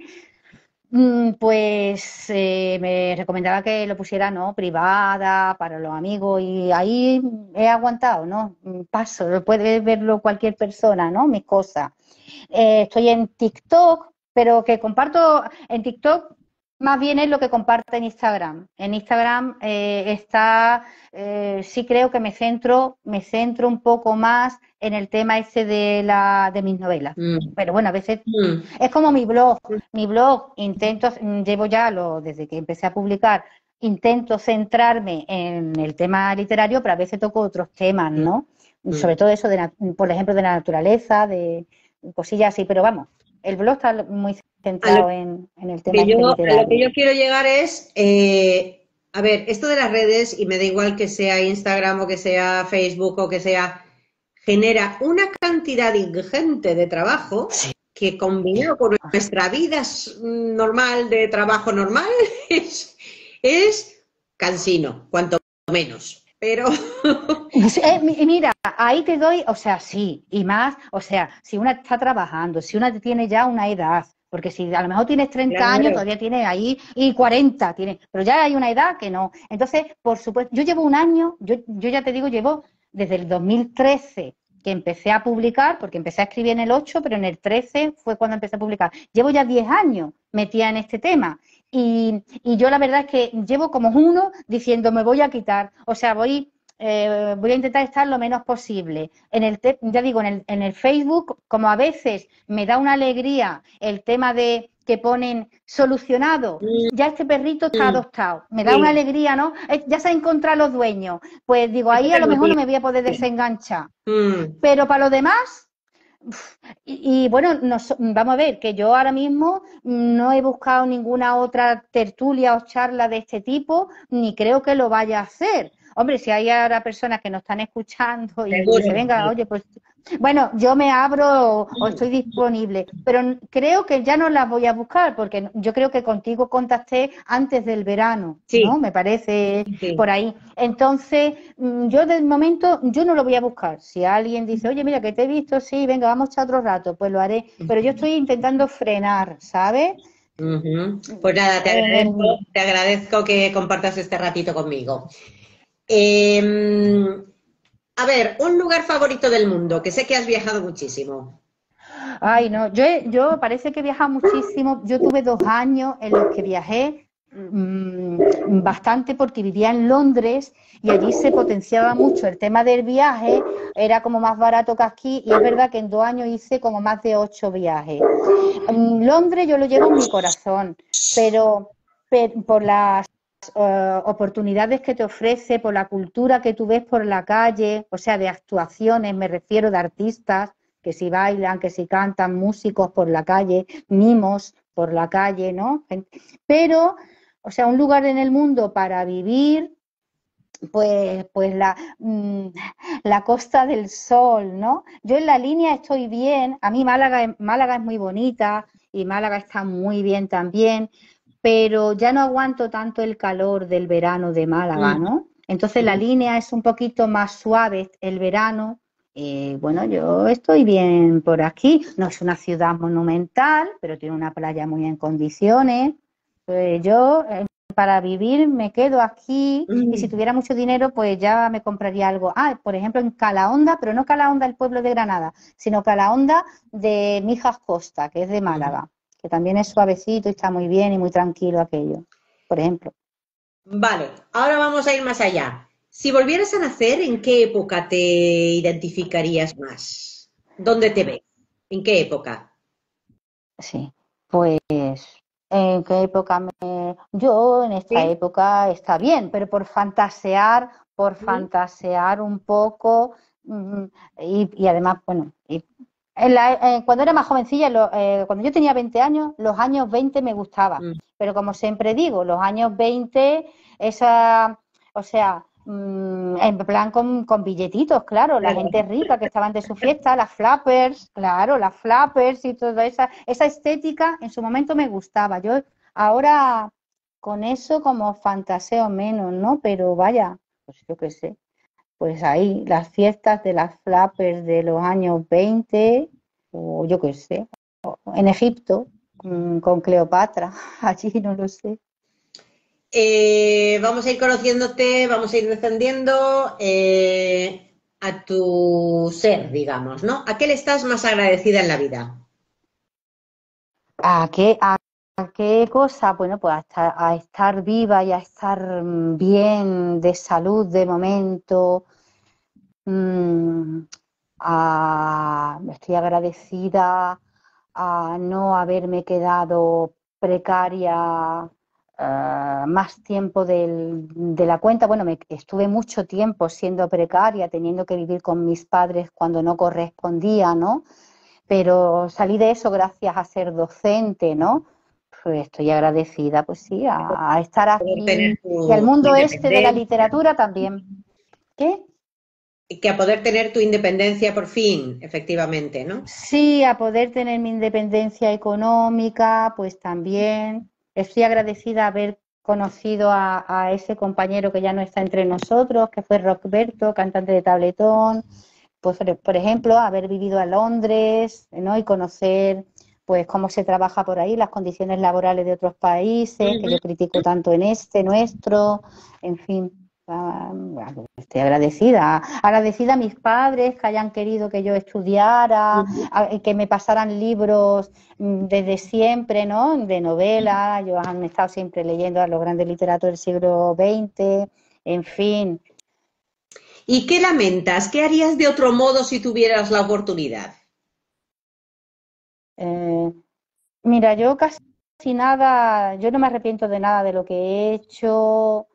Speaker 2: pues eh, me recomendaba que lo pusiera, ¿no? Privada, para los amigos, y ahí he aguantado, ¿no? Paso, puede verlo cualquier persona, ¿no? Mis cosas. Eh, estoy en TikTok, pero que comparto en TikTok más bien es lo que comparto en Instagram. En Instagram eh, está, eh, sí creo que me centro, me centro un poco más en el tema ese de la de mis novelas.
Speaker 1: Mm,
Speaker 2: Pero bueno, a veces
Speaker 1: mm.
Speaker 2: es como mi blog. Mi blog intento, llevo ya lo, desde que empecé a publicar, intento centrarme en el tema literario, pero a veces toco otros temas, ¿no? Sobre
Speaker 1: Mm.
Speaker 2: todo eso, de, por ejemplo, de la naturaleza, de cosillas así, pero vamos, el blog está muy
Speaker 1: A lo
Speaker 2: centrado en, en el tema
Speaker 1: que
Speaker 2: este
Speaker 1: yo, a lo que
Speaker 2: literario.
Speaker 1: yo quiero llegar es, eh, a ver, esto de las redes, y me da igual que sea Instagram o que sea Facebook o que sea, genera una cantidad ingente de trabajo
Speaker 2: Sí.
Speaker 1: que combinado con nuestra vida s- normal de trabajo normal es, es cansino, cuanto menos. Pero
Speaker 2: Eh, mira, ahí te doy, o sea, sí, y más, o sea, si una está trabajando, si una tiene ya una edad, porque si a lo mejor tienes treinta años,
Speaker 1: claro,
Speaker 2: todavía tienes ahí, y cuarenta tiene, pero ya hay una edad que no. Entonces, por supuesto, yo llevo un año, yo, yo ya te digo, llevo desde el dos mil trece que empecé a publicar, porque empecé a escribir en el ocho, pero en el trece fue cuando empecé a publicar. Llevo ya diez años metida en este tema. Y, y yo la verdad es que llevo como uno diciendo, me voy a quitar, o sea, voy eh, voy a intentar estar lo menos posible. En el te ya digo, en el, en el Facebook, como a veces me da una alegría el tema de que ponen solucionado, ya este perrito está
Speaker 1: mm,
Speaker 2: adoptado. Me da una
Speaker 1: sí,
Speaker 2: alegría, ¿no? Eh, ya se han encontrado los dueños. Pues digo,
Speaker 1: eso
Speaker 2: ahí a
Speaker 1: te
Speaker 2: lo mejor no
Speaker 1: motiva.
Speaker 2: me voy a poder desenganchar.
Speaker 1: Mm,
Speaker 2: Pero para lo demás, y, y bueno, nos, vamos a ver, que yo ahora mismo no he buscado ninguna otra tertulia o charla de este tipo, ni creo que lo vaya a hacer. Hombre, si hay ahora personas que nos están escuchando y
Speaker 1: seguro
Speaker 2: dice,
Speaker 1: que
Speaker 2: venga,
Speaker 1: sí.
Speaker 2: oye, pues bueno, yo me abro o, o estoy
Speaker 1: Mm,
Speaker 2: disponible, pero creo que ya no las voy a buscar porque yo creo que contigo contacté antes del verano, ¿no?
Speaker 1: sí,
Speaker 2: Me parece
Speaker 1: sí.
Speaker 2: por ahí. Entonces, yo de momento, yo no lo voy a buscar. Si alguien dice, oye, mira, que te he visto, sí, venga, vamos a echar otro rato, pues lo haré. Pero yo estoy intentando frenar, ¿sabes?
Speaker 1: Ujú. Pues nada, te
Speaker 2: En
Speaker 1: agradezco,
Speaker 2: el-
Speaker 1: te agradezco que compartas este ratito conmigo. Eh, a ver, un lugar favorito del mundo, que sé que has viajado muchísimo.
Speaker 2: Ay, no, yo, he- yo parece que he viajado muchísimo. Yo tuve dos años en los que viajé mm, bastante porque vivía en Londres y allí se potenciaba mucho el tema del viaje, era como más barato que aquí y es verdad que en dos años hice como más de ocho viajes. Mm, Londres yo lo llevo en mi corazón, pero, pe- por las eh, oportunidades que te ofrece, por la cultura que tú ves por la calle, o sea, de actuaciones, me refiero de artistas que si bailan, que si cantan, músicos por la calle, mimos por la calle, ¿no? Pero, o sea, un lugar en el mundo para vivir, pues, pues la, mm, la Costa del Sol, ¿no? Yo en la línea estoy bien, a mí Málaga, Málaga es muy bonita y Málaga está muy bien también, pero ya no aguanto tanto el calor del verano de Málaga,
Speaker 1: Mm,
Speaker 2: ¿no? Entonces la línea es un poquito más suave el verano. Eh, bueno, yo estoy bien por aquí. No es una ciudad monumental, pero tiene una playa muy en condiciones. Pues yo, eh, para vivir me quedo aquí y si
Speaker 1: mm,
Speaker 2: tuviera mucho dinero, pues ya me compraría algo. Ah, por ejemplo, en Calahonda, pero no Calahonda, el pueblo de Granada, sino Calahonda de Mijas Costa, que es de
Speaker 1: mm.
Speaker 2: Málaga, que también es suavecito y está muy bien y muy tranquilo aquello, por ejemplo.
Speaker 1: Vale, ahora vamos a ir más allá. Si volvieras a nacer, ¿en qué época te identificarías más? ¿Dónde te ves? ¿En qué época?
Speaker 2: Sí, pues ¿En qué época me...? Yo en esta
Speaker 1: Sí.
Speaker 2: época está bien, pero por fantasear, por
Speaker 1: Ujú.
Speaker 2: fantasear un poco mm, y, y además, bueno, y en la- eh, cuando era más jovencilla, lo- eh, cuando yo tenía veinte años, los años veinte me gustaba,
Speaker 1: Mm.
Speaker 2: pero como siempre digo, los años veinte, esa, o sea, mm, en plan con, con billetitos, claro, la
Speaker 1: Claro.
Speaker 2: gente rica que estaban de su fiesta, las flappers, claro, las flappers y toda esa, esa estética en su momento me gustaba. Yo ahora con eso como fantaseo menos, ¿no? Pero vaya, pues yo qué sé, pues ahí las fiestas de las flappers de los años veinte o yo qué sé, en Egipto mm, con Cleopatra, allí no lo sé.
Speaker 1: Eh, vamos a ir conociéndote, vamos a ir descendiendo eh, a tu ser, digamos, ¿no? ¿A qué le estás más agradecida en la vida?
Speaker 2: ¿A qué, a, a qué cosa? Bueno, pues a estar, a estar viva y a estar mm, bien de salud de momento. Mm, a- estoy agradecida a no haberme quedado precaria eh, más tiempo del- de la cuenta. Bueno, me, estuve mucho tiempo siendo precaria, teniendo que vivir con mis padres cuando no correspondía, ¿no? Pero salí de eso gracias a ser docente, ¿no? Pues estoy agradecida, pues sí, a, a estar
Speaker 1: Poder tener
Speaker 2: aquí y al
Speaker 1: tu, tu
Speaker 2: mundo este de la
Speaker 1: independencia,
Speaker 2: literatura también. ¿Qué?
Speaker 1: que a poder tener tu independencia por fin, efectivamente, ¿no?
Speaker 2: Sí, a poder tener mi independencia económica, pues también estoy agradecida de haber conocido a, a ese compañero que ya no está entre nosotros, que fue Rockberto, cantante de tabletón, pues por por ejemplo, haber vivido a Londres, ¿no? Y conocer pues cómo se trabaja por ahí, las condiciones laborales de otros países, que
Speaker 1: Ujú.
Speaker 2: yo critico tanto en este, nuestro, en fin. ah, bueno, Estoy agradecida, agradecida a mis padres que hayan querido que yo estudiara,
Speaker 1: Ujú.
Speaker 2: a- que me pasaran libros mm, desde siempre, ¿no? De novela, yo han estado siempre leyendo a los grandes literatos del siglo veinte, en fin.
Speaker 1: ¿Y qué lamentas? ¿Qué harías de otro modo si tuvieras la oportunidad?
Speaker 2: eh, Mira, yo casi nada, yo no me arrepiento de nada de lo que he hecho,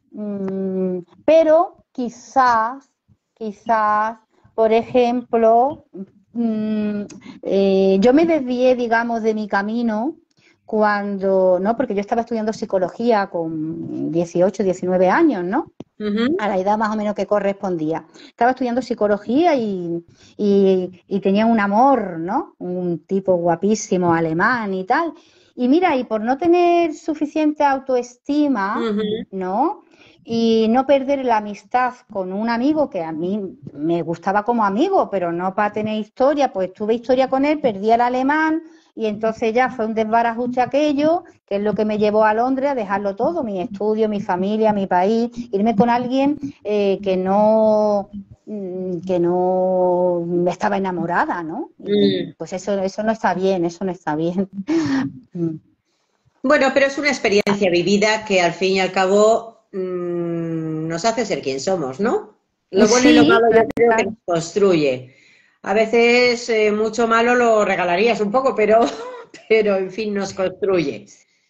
Speaker 2: mm, pero quizás, quizás, por ejemplo, mm, eh, yo me desvié, digamos, de mi camino cuando, ¿no? Porque yo estaba estudiando psicología con dieciocho, diecinueve años, ¿no?
Speaker 1: Ujú.
Speaker 2: A la edad más o menos que correspondía. Estaba estudiando psicología y, y, y tenía un amor, ¿no? Un tipo guapísimo alemán y tal. Y mira, y por no tener suficiente autoestima,
Speaker 1: Ujú.
Speaker 2: ¿no? Y no perder la amistad con un amigo que a mí me gustaba como amigo, pero no para tener historia, pues tuve historia con él, perdí al alemán y entonces ya fue un desbarajuste aquello, que es lo que me llevó a Londres a dejarlo todo, mi estudio, mi familia, mi país, irme con alguien eh, que no mm, que no estaba enamorada, ¿no? Y
Speaker 1: Mm.
Speaker 2: pues eso, eso no está bien, eso no está bien. Mm.
Speaker 1: Bueno, pero es una experiencia vivida que al fin y al cabo mm, nos hace ser quien somos, ¿no? Lo bueno y lo
Speaker 2: Sí,
Speaker 1: malo yo
Speaker 2: claro,
Speaker 1: creo que nos construye. A veces eh, mucho malo lo regalarías un poco, pero, pero en fin, nos construye.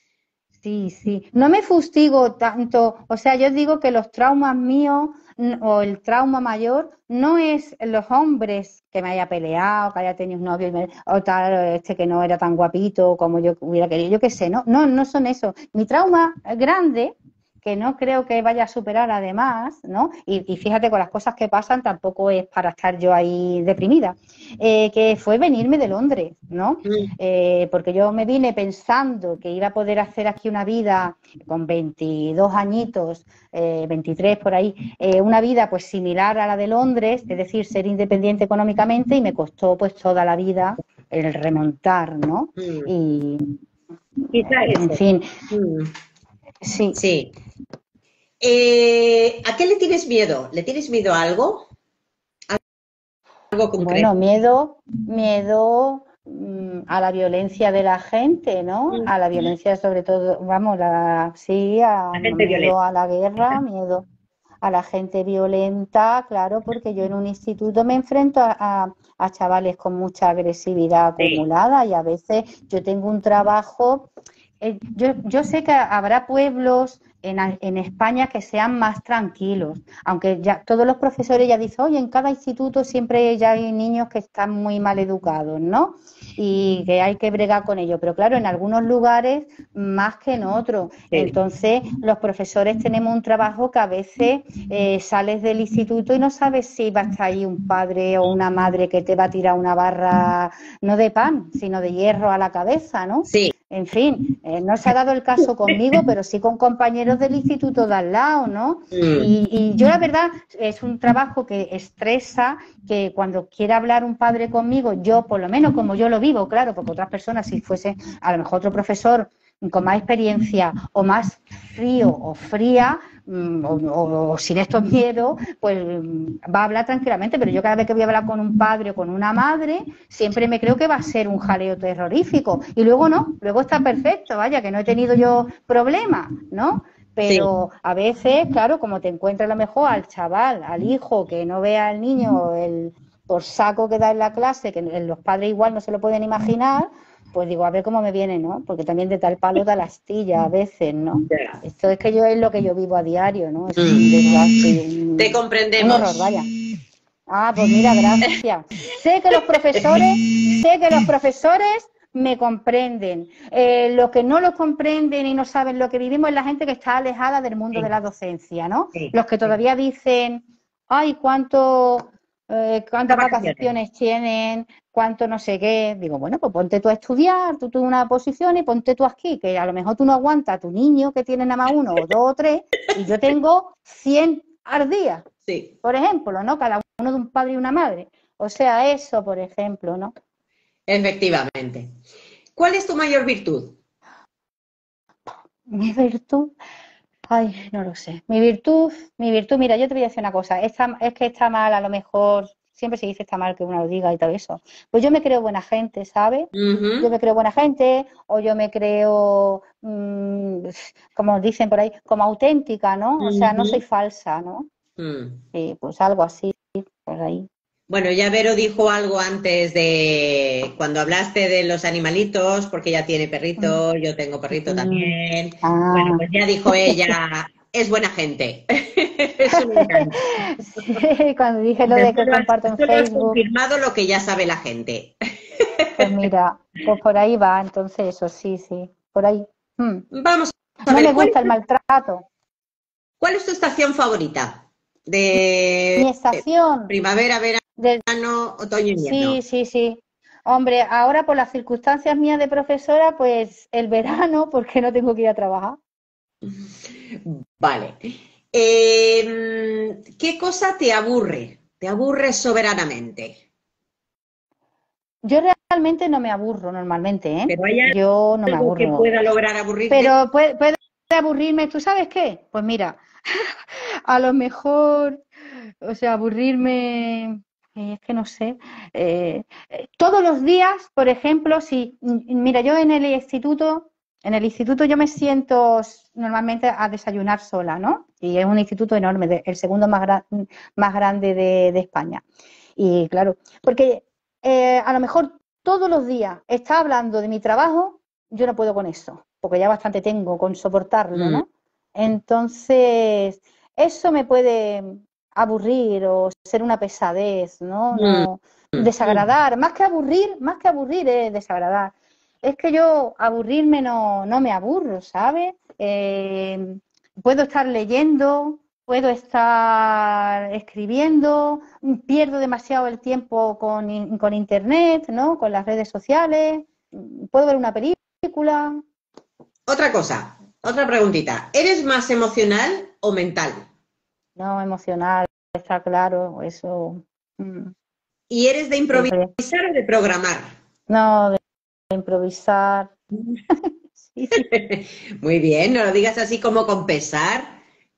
Speaker 2: sí, sí. No me fustigo tanto, o sea, yo digo que los traumas míos n- o el trauma mayor no es los hombres que me haya peleado, que haya tenido un novio y me- o tal, este que no era tan guapito como yo hubiera querido, yo qué sé, no, no, no son eso. Mi trauma grande, que no creo que vaya a superar además, ¿no? Y, y fíjate con las cosas que pasan, tampoco es para estar yo ahí deprimida, eh, que fue venirme de Londres, ¿no?
Speaker 1: Mm.
Speaker 2: Eh, porque yo me vine pensando que iba a poder hacer aquí una vida con veintidós añitos, eh, veintitrés por ahí, eh, una vida pues similar a la de Londres, es decir, ser independiente económicamente y me costó pues toda la vida el remontar, ¿no?
Speaker 1: Mm.
Speaker 2: Y
Speaker 1: Quizá
Speaker 2: en
Speaker 1: eso.
Speaker 2: fin,
Speaker 1: Mm.
Speaker 2: sí.
Speaker 1: Sí. Eh, ¿a qué le tienes miedo? ¿Le tienes miedo a algo? ¿Algo
Speaker 2: Bueno,
Speaker 1: concreto?
Speaker 2: miedo, miedo mm, a la violencia de la gente, ¿no?
Speaker 1: Mm.
Speaker 2: A la violencia sobre todo, vamos, la, sí, a,
Speaker 1: La gente
Speaker 2: miedo
Speaker 1: violenta.
Speaker 2: a la guerra, miedo a la gente violenta, claro, porque yo en un instituto me enfrento a, a- a chavales con mucha agresividad
Speaker 1: Sí.
Speaker 2: acumulada y a veces yo tengo un trabajo eh, yo, yo sé que habrá pueblos en, en España que sean más tranquilos, aunque ya todos los profesores ya dicen, oye, en cada instituto siempre ya hay niños que están muy mal educados, ¿no? Y que hay que bregar con ello, pero claro, en algunos lugares más que en otros.
Speaker 1: Sí.
Speaker 2: Entonces, los profesores tenemos un trabajo que a veces eh, sales del instituto y no sabes si va a estar ahí un padre o una madre que te va a tirar una barra, no de pan, sino de hierro a la cabeza, ¿no?
Speaker 1: Sí.
Speaker 2: En fin, eh, no se ha dado el caso conmigo, pero sí con compañeros del instituto de al lado, ¿no?
Speaker 1: Mm.
Speaker 2: Y, y yo la verdad es un trabajo que estresa, que cuando quiera hablar un padre conmigo, yo por lo menos como yo lo vivo, claro, porque otras personas si fuese a lo mejor otro profesor con más experiencia o más frío o fría o, o, o sin estos miedos, pues va a hablar tranquilamente, pero yo cada vez que voy a hablar con un padre o con una madre, siempre me creo que va a ser un jaleo terrorífico. Y luego no, luego está perfecto, vaya, que no he tenido yo problemas, ¿no? Pero sí, a veces, claro, como te encuentras a lo mejor al chaval, al hijo, que no vea al niño el por saco que da en la clase, que los padres igual no se lo pueden imaginar, pues digo, a ver cómo me viene, ¿no? Porque también de tal palo da la astilla a veces, ¿no?
Speaker 1: Yeah.
Speaker 2: Esto es que yo es lo que yo vivo a diario, ¿no? Es
Speaker 1: Mm.
Speaker 2: un desgaste, un,
Speaker 1: Te comprendemos.
Speaker 2: un horror, vaya. Ah, pues mira, gracias. Sé que los profesores, sé que los profesores me comprenden. Eh, los que no los comprenden y no saben lo que vivimos es la gente que está alejada del mundo
Speaker 1: Sí.
Speaker 2: de la docencia, ¿no?
Speaker 1: Sí.
Speaker 2: Los que todavía dicen, ay, cuánto... Eh, cuántas
Speaker 1: Vacaciones.
Speaker 2: vacaciones tienen, cuánto no sé qué. Digo, bueno, pues ponte tú a estudiar, tú tienes una posición y ponte tú aquí, que a lo mejor tú no aguantas a tu niño que tiene nada más uno o dos o tres, y yo tengo cien al día,
Speaker 1: sí,
Speaker 2: por ejemplo, ¿no? Cada uno de un padre y una madre. O sea, eso, por ejemplo, ¿no?
Speaker 1: Efectivamente. ¿Cuál es tu mayor virtud?
Speaker 2: Mi virtud... Ay, no lo sé. Mi virtud, mi virtud, mira, yo te voy a decir una cosa. Está, es que está mal, a lo mejor, siempre se dice está mal que uno lo diga y todo eso. Pues yo me creo buena gente, ¿sabes?
Speaker 1: Uh-huh.
Speaker 2: Yo me creo buena gente, o yo me creo, mmm, como dicen por ahí, como auténtica, ¿no? O sea, no soy falsa, ¿no?
Speaker 1: Uh-huh.
Speaker 2: Sí, pues algo así, por ahí.
Speaker 1: Bueno, ya Vero dijo algo antes de cuando hablaste de los animalitos, porque ella tiene perrito, mm. yo tengo perrito mm. también. Ah. Bueno, pues ya dijo ella, es buena gente. Eso me encanta.
Speaker 2: Sí, cuando dije lo de que comparto en Facebook.
Speaker 1: Has confirmado lo que ya sabe la gente.
Speaker 2: Pues mira, pues por ahí va, entonces eso sí, sí, por ahí. Hmm.
Speaker 1: Vamos a
Speaker 2: no
Speaker 1: ver,
Speaker 2: me gusta el maltrato.
Speaker 1: ¿Cuál es tu estación favorita? De
Speaker 2: mi estación.
Speaker 1: Primavera, verano.
Speaker 2: Del...
Speaker 1: otoño, invierno.
Speaker 2: Sí, sí, sí. Hombre, ahora por las circunstancias mías de profesora, pues el verano, porque no tengo que ir a trabajar.
Speaker 1: Vale. Eh, ¿Qué cosa te aburre? ¿Te aburre soberanamente?
Speaker 2: Yo realmente no me aburro normalmente, ¿eh?
Speaker 1: Pero hay algo
Speaker 2: Yo no me aburro.
Speaker 1: que pueda lograr aburrirte.
Speaker 2: Pero puede, puede aburrirme, ¿tú sabes qué? Pues mira, a lo mejor, o sea, aburrirme... Es que no sé. Eh, todos los días, por ejemplo, si, mira, yo en el instituto, en el instituto yo me siento normalmente a desayunar sola, ¿no? Y es un instituto enorme, el segundo más, gran, más grande de, de España. Y claro, porque eh, a lo mejor todos los días está hablando de mi trabajo, yo no puedo con eso, porque ya bastante tengo con soportarlo, ¿no? Entonces, eso me puede aburrir o ser una pesadez, ¿no? no desagradar, más que aburrir, más que aburrir es desagradar. Es que yo aburrirme no, no me aburro, ¿sabes? Eh, puedo estar leyendo, puedo estar escribiendo, pierdo demasiado el tiempo con, con internet, ¿no? Con las redes sociales, puedo ver una película.
Speaker 1: Otra cosa, otra preguntita. ¿Eres más emocional o mental?
Speaker 2: No, emocional, está claro, eso. Mm.
Speaker 1: ¿Y eres de improvisar o de programar?
Speaker 2: No, de improvisar. Sí, sí.
Speaker 1: Muy bien, no lo digas así como con pesar.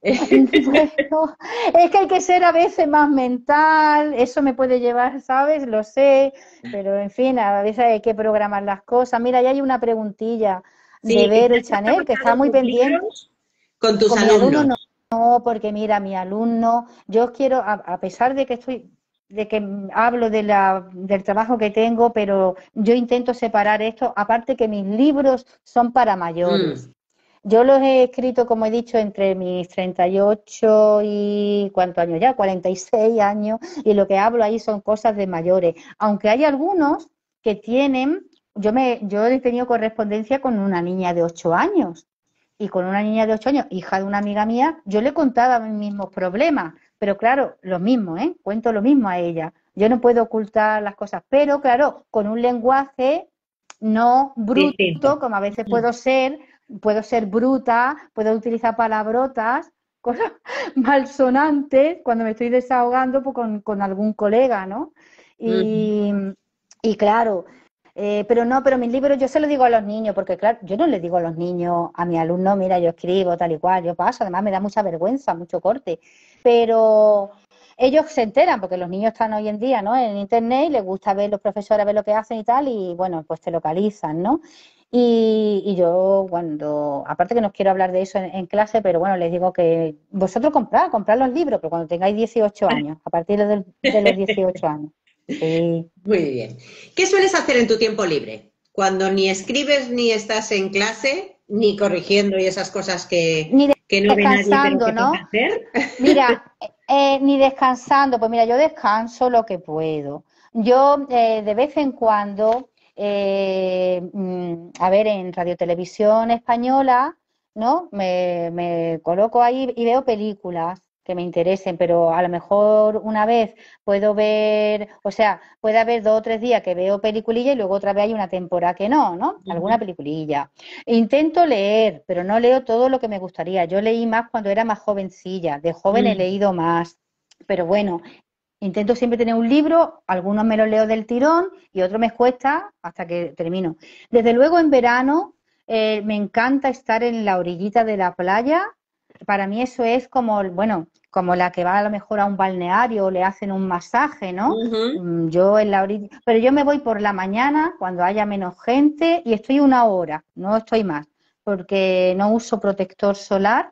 Speaker 2: Bueno, es que hay que ser a veces más mental, eso me puede llevar, ¿sabes? Lo sé, pero en fin, a veces hay que programar las cosas. Mira, ya hay una preguntilla sí, de Vero y Chanel que está muy pendiente.
Speaker 1: Con tus
Speaker 2: con
Speaker 1: alumnos.
Speaker 2: Mi alumno no, no, porque mira, mi alumno, yo quiero, a, a pesar de que estoy de que hablo de la, del trabajo que tengo, pero yo intento separar esto, aparte que mis libros son para mayores.
Speaker 1: Mm.
Speaker 2: Yo los he escrito, como he dicho, entre mis treinta y ocho y ¿cuántos años ya? cuarenta y seis años, y lo que hablo ahí son cosas de mayores. Aunque hay algunos que tienen, yo me, yo he tenido correspondencia con una niña de ocho años, y con una niña de ocho años, hija de una amiga mía, yo le contaba mis mismos problemas, pero claro, lo mismo, ¿eh? Cuento lo mismo a ella. Yo no puedo ocultar las cosas, pero claro, con un lenguaje no bruto,
Speaker 1: Distinto.
Speaker 2: como a veces
Speaker 1: Mm.
Speaker 2: puedo ser, puedo ser bruta, puedo utilizar palabrotas, cosas malsonantes cuando me estoy desahogando pues, con, con algún colega, ¿no?
Speaker 1: Mm.
Speaker 2: Y, y claro, eh, pero no, pero mis libros yo se los digo a los niños, porque claro, yo no les digo a los niños, a mi alumno, mira, yo escribo tal y cual, yo paso, además me da mucha vergüenza, mucho corte, pero ellos se enteran, porque los niños están hoy en día, ¿no? En internet y les gusta ver los profesores, ver lo que hacen y tal, y bueno, pues te localizan, ¿no? Y, y yo cuando, aparte que no quiero hablar de eso en, en clase, pero bueno, les digo que vosotros comprad, comprad los libros, pero cuando tengáis dieciocho años, a partir de, de los dieciocho años. Sí.
Speaker 1: Muy bien. ¿Qué sueles hacer en tu tiempo libre? Cuando ni escribes ni estás en clase, ni corrigiendo y esas cosas que,
Speaker 2: Ni
Speaker 1: que no ve nadie, pero
Speaker 2: descansando,
Speaker 1: que toca
Speaker 2: ¿no?
Speaker 1: hacer.
Speaker 2: Mira, eh, ni descansando, pues mira, yo descanso lo que puedo. Yo eh, de vez en cuando, eh, mm, a ver, en Radio Televisión Española, ¿no? Me, me coloco ahí y veo películas que me interesen, pero a lo mejor una vez puedo ver, o sea, puede haber dos o tres días que veo peliculilla y luego otra vez hay una temporada que no, ¿no? Alguna
Speaker 1: Ujú.
Speaker 2: peliculilla. Intento leer, pero no leo todo lo que me gustaría. Yo leí más cuando era más jovencilla. De joven he
Speaker 1: Mm.
Speaker 2: leído más. Pero bueno, intento siempre tener un libro, algunos me los leo del tirón y otros me cuesta hasta que termino. Desde luego en verano eh, me encanta estar en la orillita de la playa. Para mí eso es como, bueno, como la que va a lo mejor a un balneario o le hacen un masaje, ¿no?
Speaker 1: Ujú.
Speaker 2: Mm, Yo en la orilla, pero yo me voy por la mañana cuando haya menos gente y estoy una hora, no estoy más, porque no uso protector solar,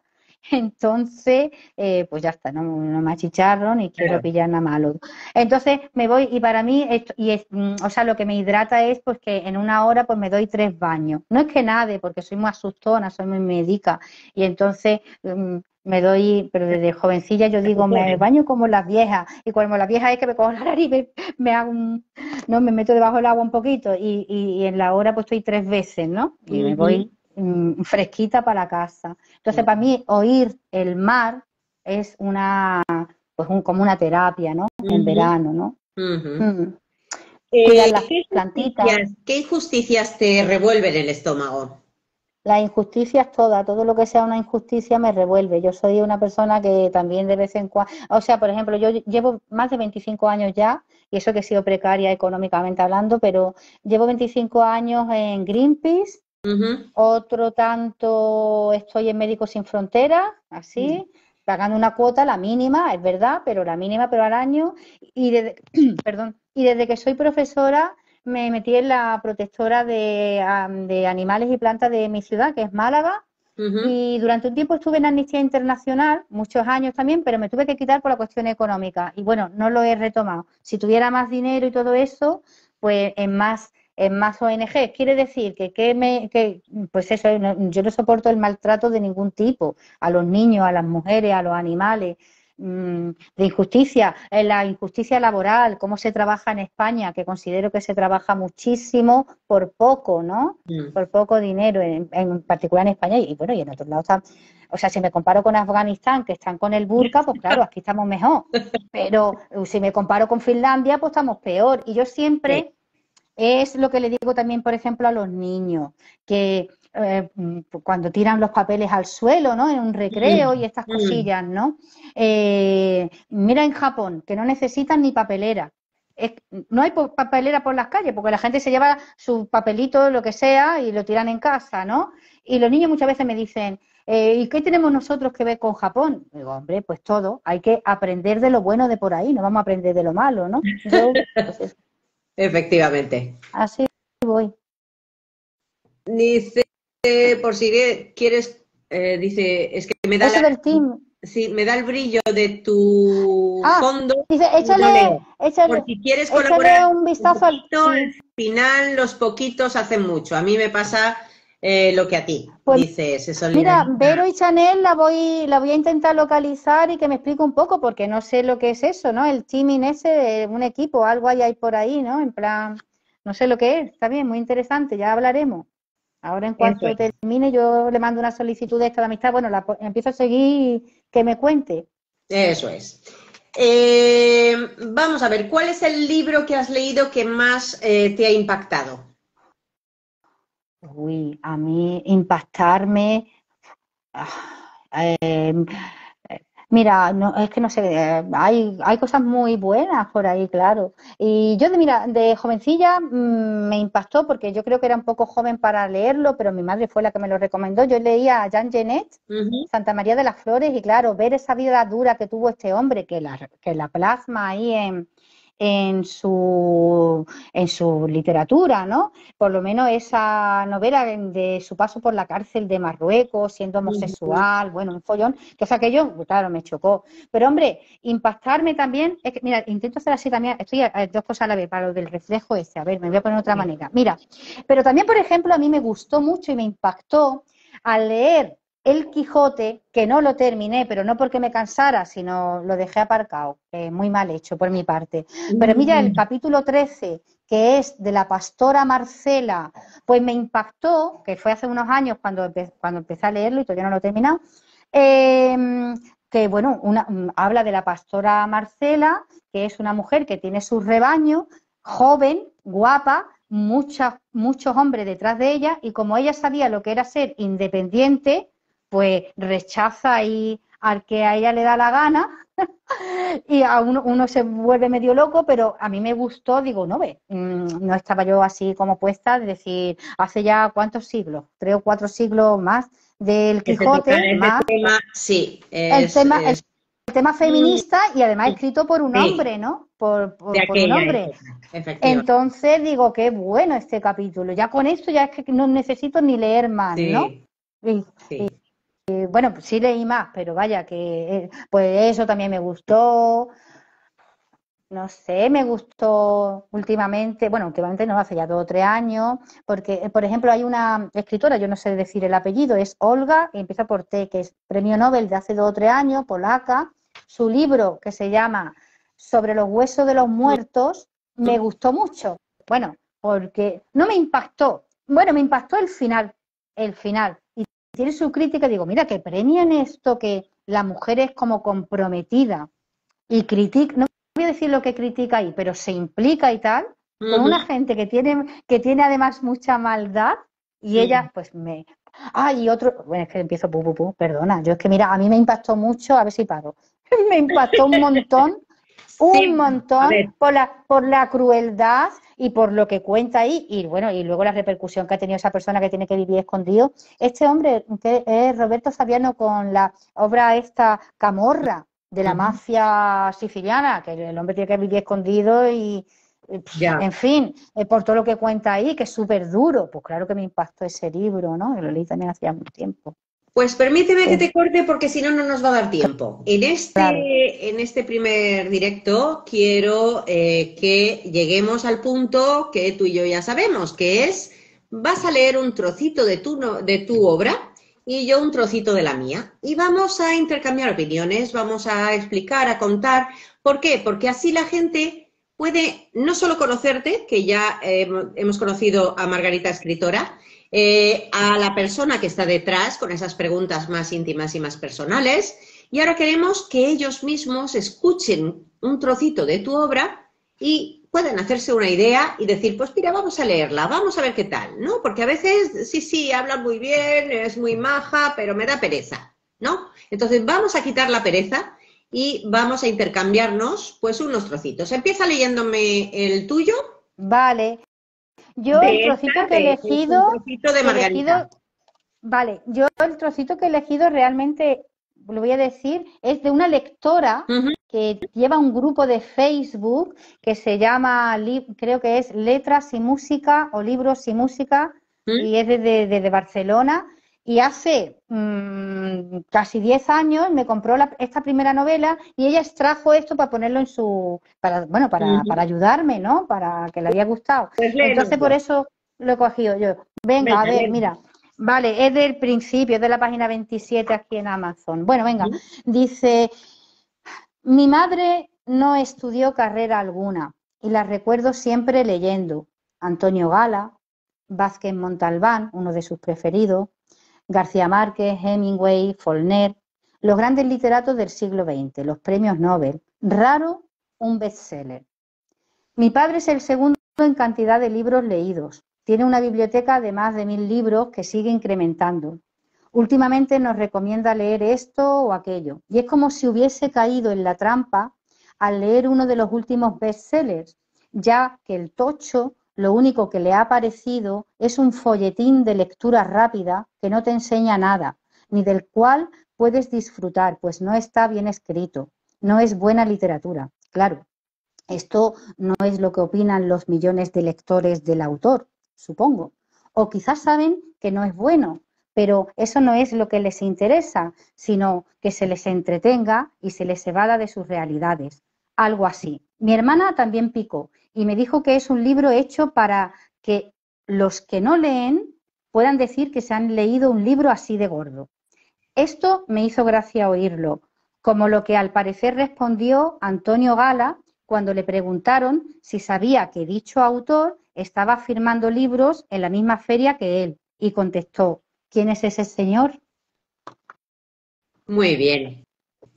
Speaker 2: entonces eh, pues ya está, no, no me achicharro ni quiero
Speaker 1: Claro.
Speaker 2: pillar nada malo. Entonces me voy y para mí, esto, y es, mm, o sea, lo que me hidrata es pues que en una hora pues me doy tres baños. No es que nade, porque soy muy asustona, soy muy médica y entonces mm, me doy, pero desde jovencilla yo digo, me baño como las viejas y como las viejas es que me cojo la nariz, me, me hago un, no, me meto debajo del agua un poquito y, y, y en la hora pues estoy tres veces, ¿no? Y me
Speaker 1: Ujú.
Speaker 2: voy mm, fresquita para la casa. Entonces, para
Speaker 1: Ujú.
Speaker 2: mí, oír el mar es una, pues un, como una terapia, ¿no? En
Speaker 1: Ujú.
Speaker 2: verano, ¿no?
Speaker 1: Ujú.
Speaker 2: Mm. Cuidar
Speaker 1: Eh,
Speaker 2: las
Speaker 1: ¿qué
Speaker 2: plantitas,
Speaker 1: injusticias, qué injusticias te revuelven el estómago?
Speaker 2: las injusticias todas, todo lo que sea una injusticia me revuelve. Yo soy una persona que también de vez en cuando, o sea, por ejemplo, yo llevo más de veinticinco años ya, y eso que he sido precaria económicamente hablando, pero llevo veinticinco años en Greenpeace.
Speaker 1: Ujú.
Speaker 2: Otro tanto estoy en Médicos Sin Fronteras, así, pagando una cuota, la mínima, es verdad, pero la mínima, pero al año. Y desde, perdón, y desde que soy profesora me metí en la protectora de, am, de animales y plantas de mi ciudad, que es Málaga.
Speaker 1: Ujú.
Speaker 2: Y durante un tiempo estuve en Amnistía Internacional, muchos años también, pero me tuve que quitar por la cuestión económica. Y bueno, no lo he retomado. Si tuviera más dinero y todo eso, pues en más en más O N G. Quiere decir que, que, me, que pues eso, no, yo no soporto el maltrato de ningún tipo, a los niños, a las mujeres, a los animales, mmm, de injusticia, la injusticia laboral, cómo se trabaja en España, que considero que se trabaja muchísimo por poco, ¿no?
Speaker 1: Mm.
Speaker 2: Por poco dinero, en, en particular en España y bueno, y en otros lados también. O sea, si me comparo con Afganistán, que están con el burka, pues claro, aquí estamos mejor. Pero si me comparo con Finlandia, pues estamos peor. Y yo
Speaker 1: Sí.
Speaker 2: siempre es lo que le digo también, por ejemplo, a los niños, que eh, cuando tiran los papeles al suelo, ¿no? En un recreo y
Speaker 1: Mm.
Speaker 2: estas
Speaker 1: Mm.
Speaker 2: cosillas, ¿no? Eh, mira en Japón, que no necesitan ni papelera. Es, no hay papelera por las calles, porque la gente se lleva su papelito, lo que sea, y lo tiran en casa, ¿no? Y los niños muchas veces me dicen, eh, ¿y qué tenemos nosotros que ver con Japón? Digo, hombre, pues todo, hay que aprender de lo bueno de por ahí, no vamos a aprender de lo malo, ¿no? Yo, pues eso,
Speaker 1: Efectivamente.
Speaker 2: así voy.
Speaker 1: Dice, por si quieres, eh, dice, es que me da
Speaker 2: Eso
Speaker 1: la,
Speaker 2: del team.
Speaker 1: sí, me da el brillo de tu
Speaker 2: Ah,
Speaker 1: fondo
Speaker 2: dice,
Speaker 1: y no
Speaker 2: échale,
Speaker 1: leo. Por
Speaker 2: échale,
Speaker 1: si quieres
Speaker 2: échale
Speaker 1: colaborar
Speaker 2: un
Speaker 1: un
Speaker 2: vistazo al...
Speaker 1: poquito, al
Speaker 2: Sí,
Speaker 1: final los poquitos hacen mucho. A mí me pasa eh, lo que a ti,
Speaker 2: pues
Speaker 1: dices, se
Speaker 2: mira,
Speaker 1: solidariza.
Speaker 2: Vero y Chanel la voy, la voy a intentar localizar y que me explique un poco, porque no sé lo que es eso, ¿no? El teaming ese de un equipo, algo hay ahí por ahí, ¿no? En plan, no sé lo que es, está bien, muy interesante, ya hablaremos. Ahora en
Speaker 1: Eso
Speaker 2: cuanto
Speaker 1: es.
Speaker 2: termine yo le mando una solicitud de esta de amistad, bueno, la po- empiezo a seguir y que me cuente.
Speaker 1: Eso es. Eh, vamos a ver, ¿cuál es el libro que has leído que más eh, te ha impactado?
Speaker 2: Uy, a mí impactarme... ah, eh, Mira, no, es que no sé, eh, hay, hay cosas muy buenas por ahí, claro. Y yo, de, mira, de jovencilla mmm, me impactó porque yo creo que era un poco joven para leerlo, pero mi madre fue la que me lo recomendó. Yo leía a Jean Genet,
Speaker 1: Ujú.
Speaker 2: Santa María de las Flores, y claro, ver esa vida dura que tuvo este hombre, que la, que la plasma ahí en, en su, en su literatura, ¿no? Por lo menos esa novela de su paso por la cárcel de Marruecos, siendo
Speaker 1: Ujú.
Speaker 2: homosexual, bueno, un follón, que o sea, aquello, claro, me chocó. Pero hombre, impactarme también, es que, mira, intento hacer así también, estoy a, a dos cosas a la vez, para lo del reflejo este, a ver, me voy a poner de otra manera. Mira, pero también, por ejemplo, a mí me gustó mucho y me impactó al leer El Quijote, que no lo terminé, pero no porque me cansara, sino lo dejé aparcado, eh, muy mal hecho por mi parte. Pero mira, el capítulo trece, que es de la pastora Marcela, pues me impactó, que fue hace unos años cuando, empe cuando empecé a leerlo y todavía no lo he terminado, eh, que bueno, una, habla de la pastora Marcela, que es una mujer que tiene su rebaño, joven, guapa, muchas, muchos hombres detrás de ella, y como ella sabía lo que era ser independiente, pues rechaza ahí al que a ella le da la gana y a uno, uno se vuelve medio loco, pero a mí me gustó, digo, no ve, mmm, no estaba yo así como puesta, es decir, hace ya cuántos siglos, tres o cuatro siglos más del
Speaker 1: Que se toca
Speaker 2: Quijote,
Speaker 1: ese
Speaker 2: más
Speaker 1: tema, sí,
Speaker 2: el
Speaker 1: es,
Speaker 2: tema, el,
Speaker 1: es
Speaker 2: el tema
Speaker 1: mm,
Speaker 2: feminista y además escrito por un
Speaker 1: sí,
Speaker 2: hombre, ¿no? Por,
Speaker 1: de
Speaker 2: por, por un
Speaker 1: aquella
Speaker 2: hombre.
Speaker 1: época, efectivamente.
Speaker 2: Entonces digo, qué bueno este capítulo. Ya con esto ya es que no necesito ni leer más, ¿no?
Speaker 1: Sí,
Speaker 2: Y,
Speaker 1: sí.
Speaker 2: y, bueno, pues sí leí más, pero vaya que eh, pues eso también me gustó. No sé, me gustó últimamente, bueno, últimamente no, hace ya dos o tres años, porque, eh, por ejemplo, hay una escritora, yo no sé decir el apellido, es Olga, y empieza por T, que es premio Nobel de hace dos o tres años, polaca. Su libro, que se llama Sobre los huesos de los muertos, me gustó mucho. Bueno, porque no me impactó, bueno, me impactó el final, el final. Y tiene su crítica, digo, mira, que premian esto, que la mujer es como comprometida y critica, no voy a decir lo que critica ahí, pero se implica y tal, con
Speaker 1: Ujú,
Speaker 2: una gente que tiene, que tiene además mucha maldad y
Speaker 1: ujú.
Speaker 2: ella, pues me... Ah, y otro, bueno, es que empiezo, pu, pu, pu, perdona, yo es que mira, a mí me impactó mucho, a ver si paro, me impactó un montón, un
Speaker 1: Sí, a
Speaker 2: montón
Speaker 1: ver,
Speaker 2: por la, por la crueldad y por lo que cuenta ahí, y bueno, y luego la repercusión que ha tenido esa persona que tiene que vivir escondido. Este hombre, que es Roberto Saviano, con la obra esta Camorra, de la
Speaker 1: ujú,
Speaker 2: mafia siciliana, que el hombre tiene que vivir escondido y, y, pf,
Speaker 1: ya.
Speaker 2: en fin, eh, por todo lo que cuenta ahí, que es súper duro, pues claro que me impactó ese libro, ¿no? Lo leí también hacía un tiempo.
Speaker 1: Pues permíteme que
Speaker 2: Eh,
Speaker 1: te corte porque si no, no nos va a dar tiempo. En
Speaker 2: claro,
Speaker 1: este, en este primer directo quiero eh, que lleguemos al punto que tú y yo ya sabemos, que es, vas a leer un trocito de tu, no- de tu obra y yo un trocito de la mía. Y vamos a intercambiar opiniones, vamos a explicar, a contar. ¿Por qué? Porque así la gente puede no solo conocerte, que ya eh, hemos conocido a Margarita escritora, eh, a la persona que está detrás con esas preguntas más íntimas y más personales. Y ahora queremos que ellos mismos escuchen un trocito de tu obra y puedan hacerse una idea y decir, pues mira, vamos a leerla, vamos a ver qué tal, ¿no? Porque a veces, sí, sí, habla muy bien, es muy maja, pero me da pereza, ¿no? Entonces vamos a quitar la pereza y vamos a intercambiarnos, pues, unos trocitos. Empieza leyéndome el tuyo
Speaker 2: vale. Yo el
Speaker 1: de esta,
Speaker 2: trocito que he
Speaker 1: de, es un
Speaker 2: elegido,
Speaker 1: trocito de
Speaker 2: que he
Speaker 1: Margarita.
Speaker 2: elegido, vale, yo el trocito que he elegido realmente, lo voy a decir, es de una lectora
Speaker 1: Uh -huh.
Speaker 2: que lleva un grupo de Facebook que se llama, creo que es Letras y Música o Libros y Música, y es desde, desde Barcelona. Y hace mmm, casi diez años me compró la, esta primera novela y ella extrajo esto para ponerlo en su, para, bueno, para, para ayudarme, ¿no? Para que le había gustado.
Speaker 1: Pues
Speaker 2: Entonces por
Speaker 1: léenoslo.
Speaker 2: eso lo he cogido yo. Venga, a
Speaker 1: Venga,
Speaker 2: ver,
Speaker 1: léenoslo.
Speaker 2: mira. Vale, es del principio, es de la página veintisiete aquí en Amazon. Bueno, venga, dice, mi madre no estudió carrera alguna y la recuerdo siempre leyendo Antonio Gala, Vázquez Montalbán, uno de sus preferidos, García Márquez, Hemingway, Faulkner, los grandes literatos del siglo veinte, los premios Nobel. Raro un bestseller. Mi padre es el segundo en cantidad de libros leídos. Tiene una biblioteca de más de mil libros que sigue incrementando. Últimamente nos recomienda leer esto o aquello. Y es como si hubiese caído en la trampa al leer uno de los últimos bestsellers, ya que el tocho lo único que le ha parecido es un folletín de lectura rápida que no te enseña nada, ni del cual puedes disfrutar, pues no está bien escrito, no es buena literatura. Claro, esto no es lo que opinan los millones de lectores del autor, supongo. O quizás saben que no es bueno, pero eso no es lo que les interesa, sino que se les entretenga y se les evada de sus realidades. Algo así. Mi hermana también picó y me dijo que es un libro hecho para que los que no leen puedan decir que se han leído un libro así de gordo. Esto me hizo gracia oírlo, como lo que al parecer respondió Antonio Gala cuando le preguntaron si sabía que dicho autor estaba firmando libros en la misma feria que él, y contestó, ¿quién es ese señor?
Speaker 1: Muy bien.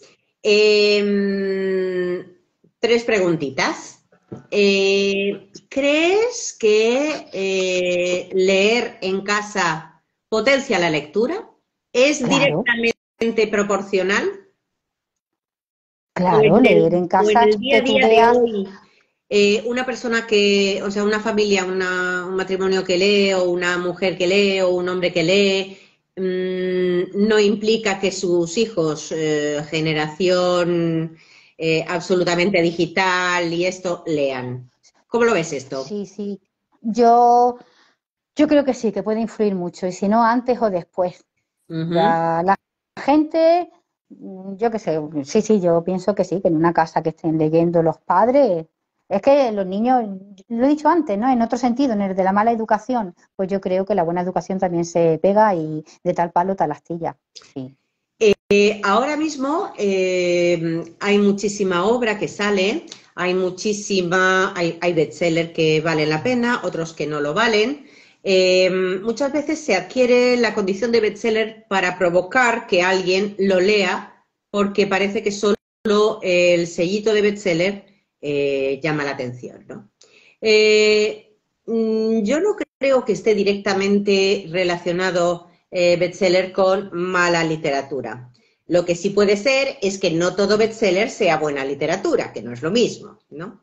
Speaker 1: Eh, tres preguntitas. Eh, ¿crees que eh, leer en casa potencia la lectura? ¿Es
Speaker 2: Claro,
Speaker 1: directamente proporcional? ¿O en
Speaker 2: claro, leer
Speaker 1: el,
Speaker 2: en
Speaker 1: o en
Speaker 2: casa
Speaker 1: el día
Speaker 2: que
Speaker 1: a
Speaker 2: tú
Speaker 1: día de
Speaker 2: veas.
Speaker 1: hoy, eh, una persona que, o sea, una familia, una- un matrimonio que lee, o una mujer que lee, o un hombre que lee, mm, no implica que sus hijos, eh, generación eh, absolutamente digital y esto, lean? ¿Cómo lo ves esto?
Speaker 2: Sí, sí, yo, yo creo que sí, que puede influir mucho, y si no antes o después.
Speaker 1: Ujú.
Speaker 2: Ya la gente, mm, yo qué sé, sí, sí, yo pienso que sí, que en una casa que estén leyendo los padres, es que los niños, lo he dicho antes, ¿no? En otro sentido, en el de la mala educación, pues yo creo que la buena educación también se pega y de tal palo tal astilla. Sí,
Speaker 1: Eh, ahora mismo eh, hay muchísima obra que sale, hay muchísima, hay, hay bestsellers que valen la pena, otros que no lo valen. Eh, muchas veces se adquiere la condición de bestseller para provocar que alguien lo lea, porque parece que solo el sellito de bestseller eh, llama la atención, ¿no? Eh, mm, yo no creo que esté directamente relacionado eh, bestseller con mala literatura. Lo que sí puede ser es que no todo bestseller sea buena literatura, que no es lo mismo, ¿no?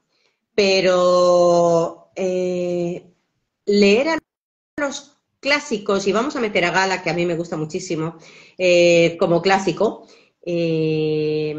Speaker 1: Pero eh, leer a los clásicos, y vamos a meter a Gala, que a mí me gusta muchísimo, eh, como clásico, eh,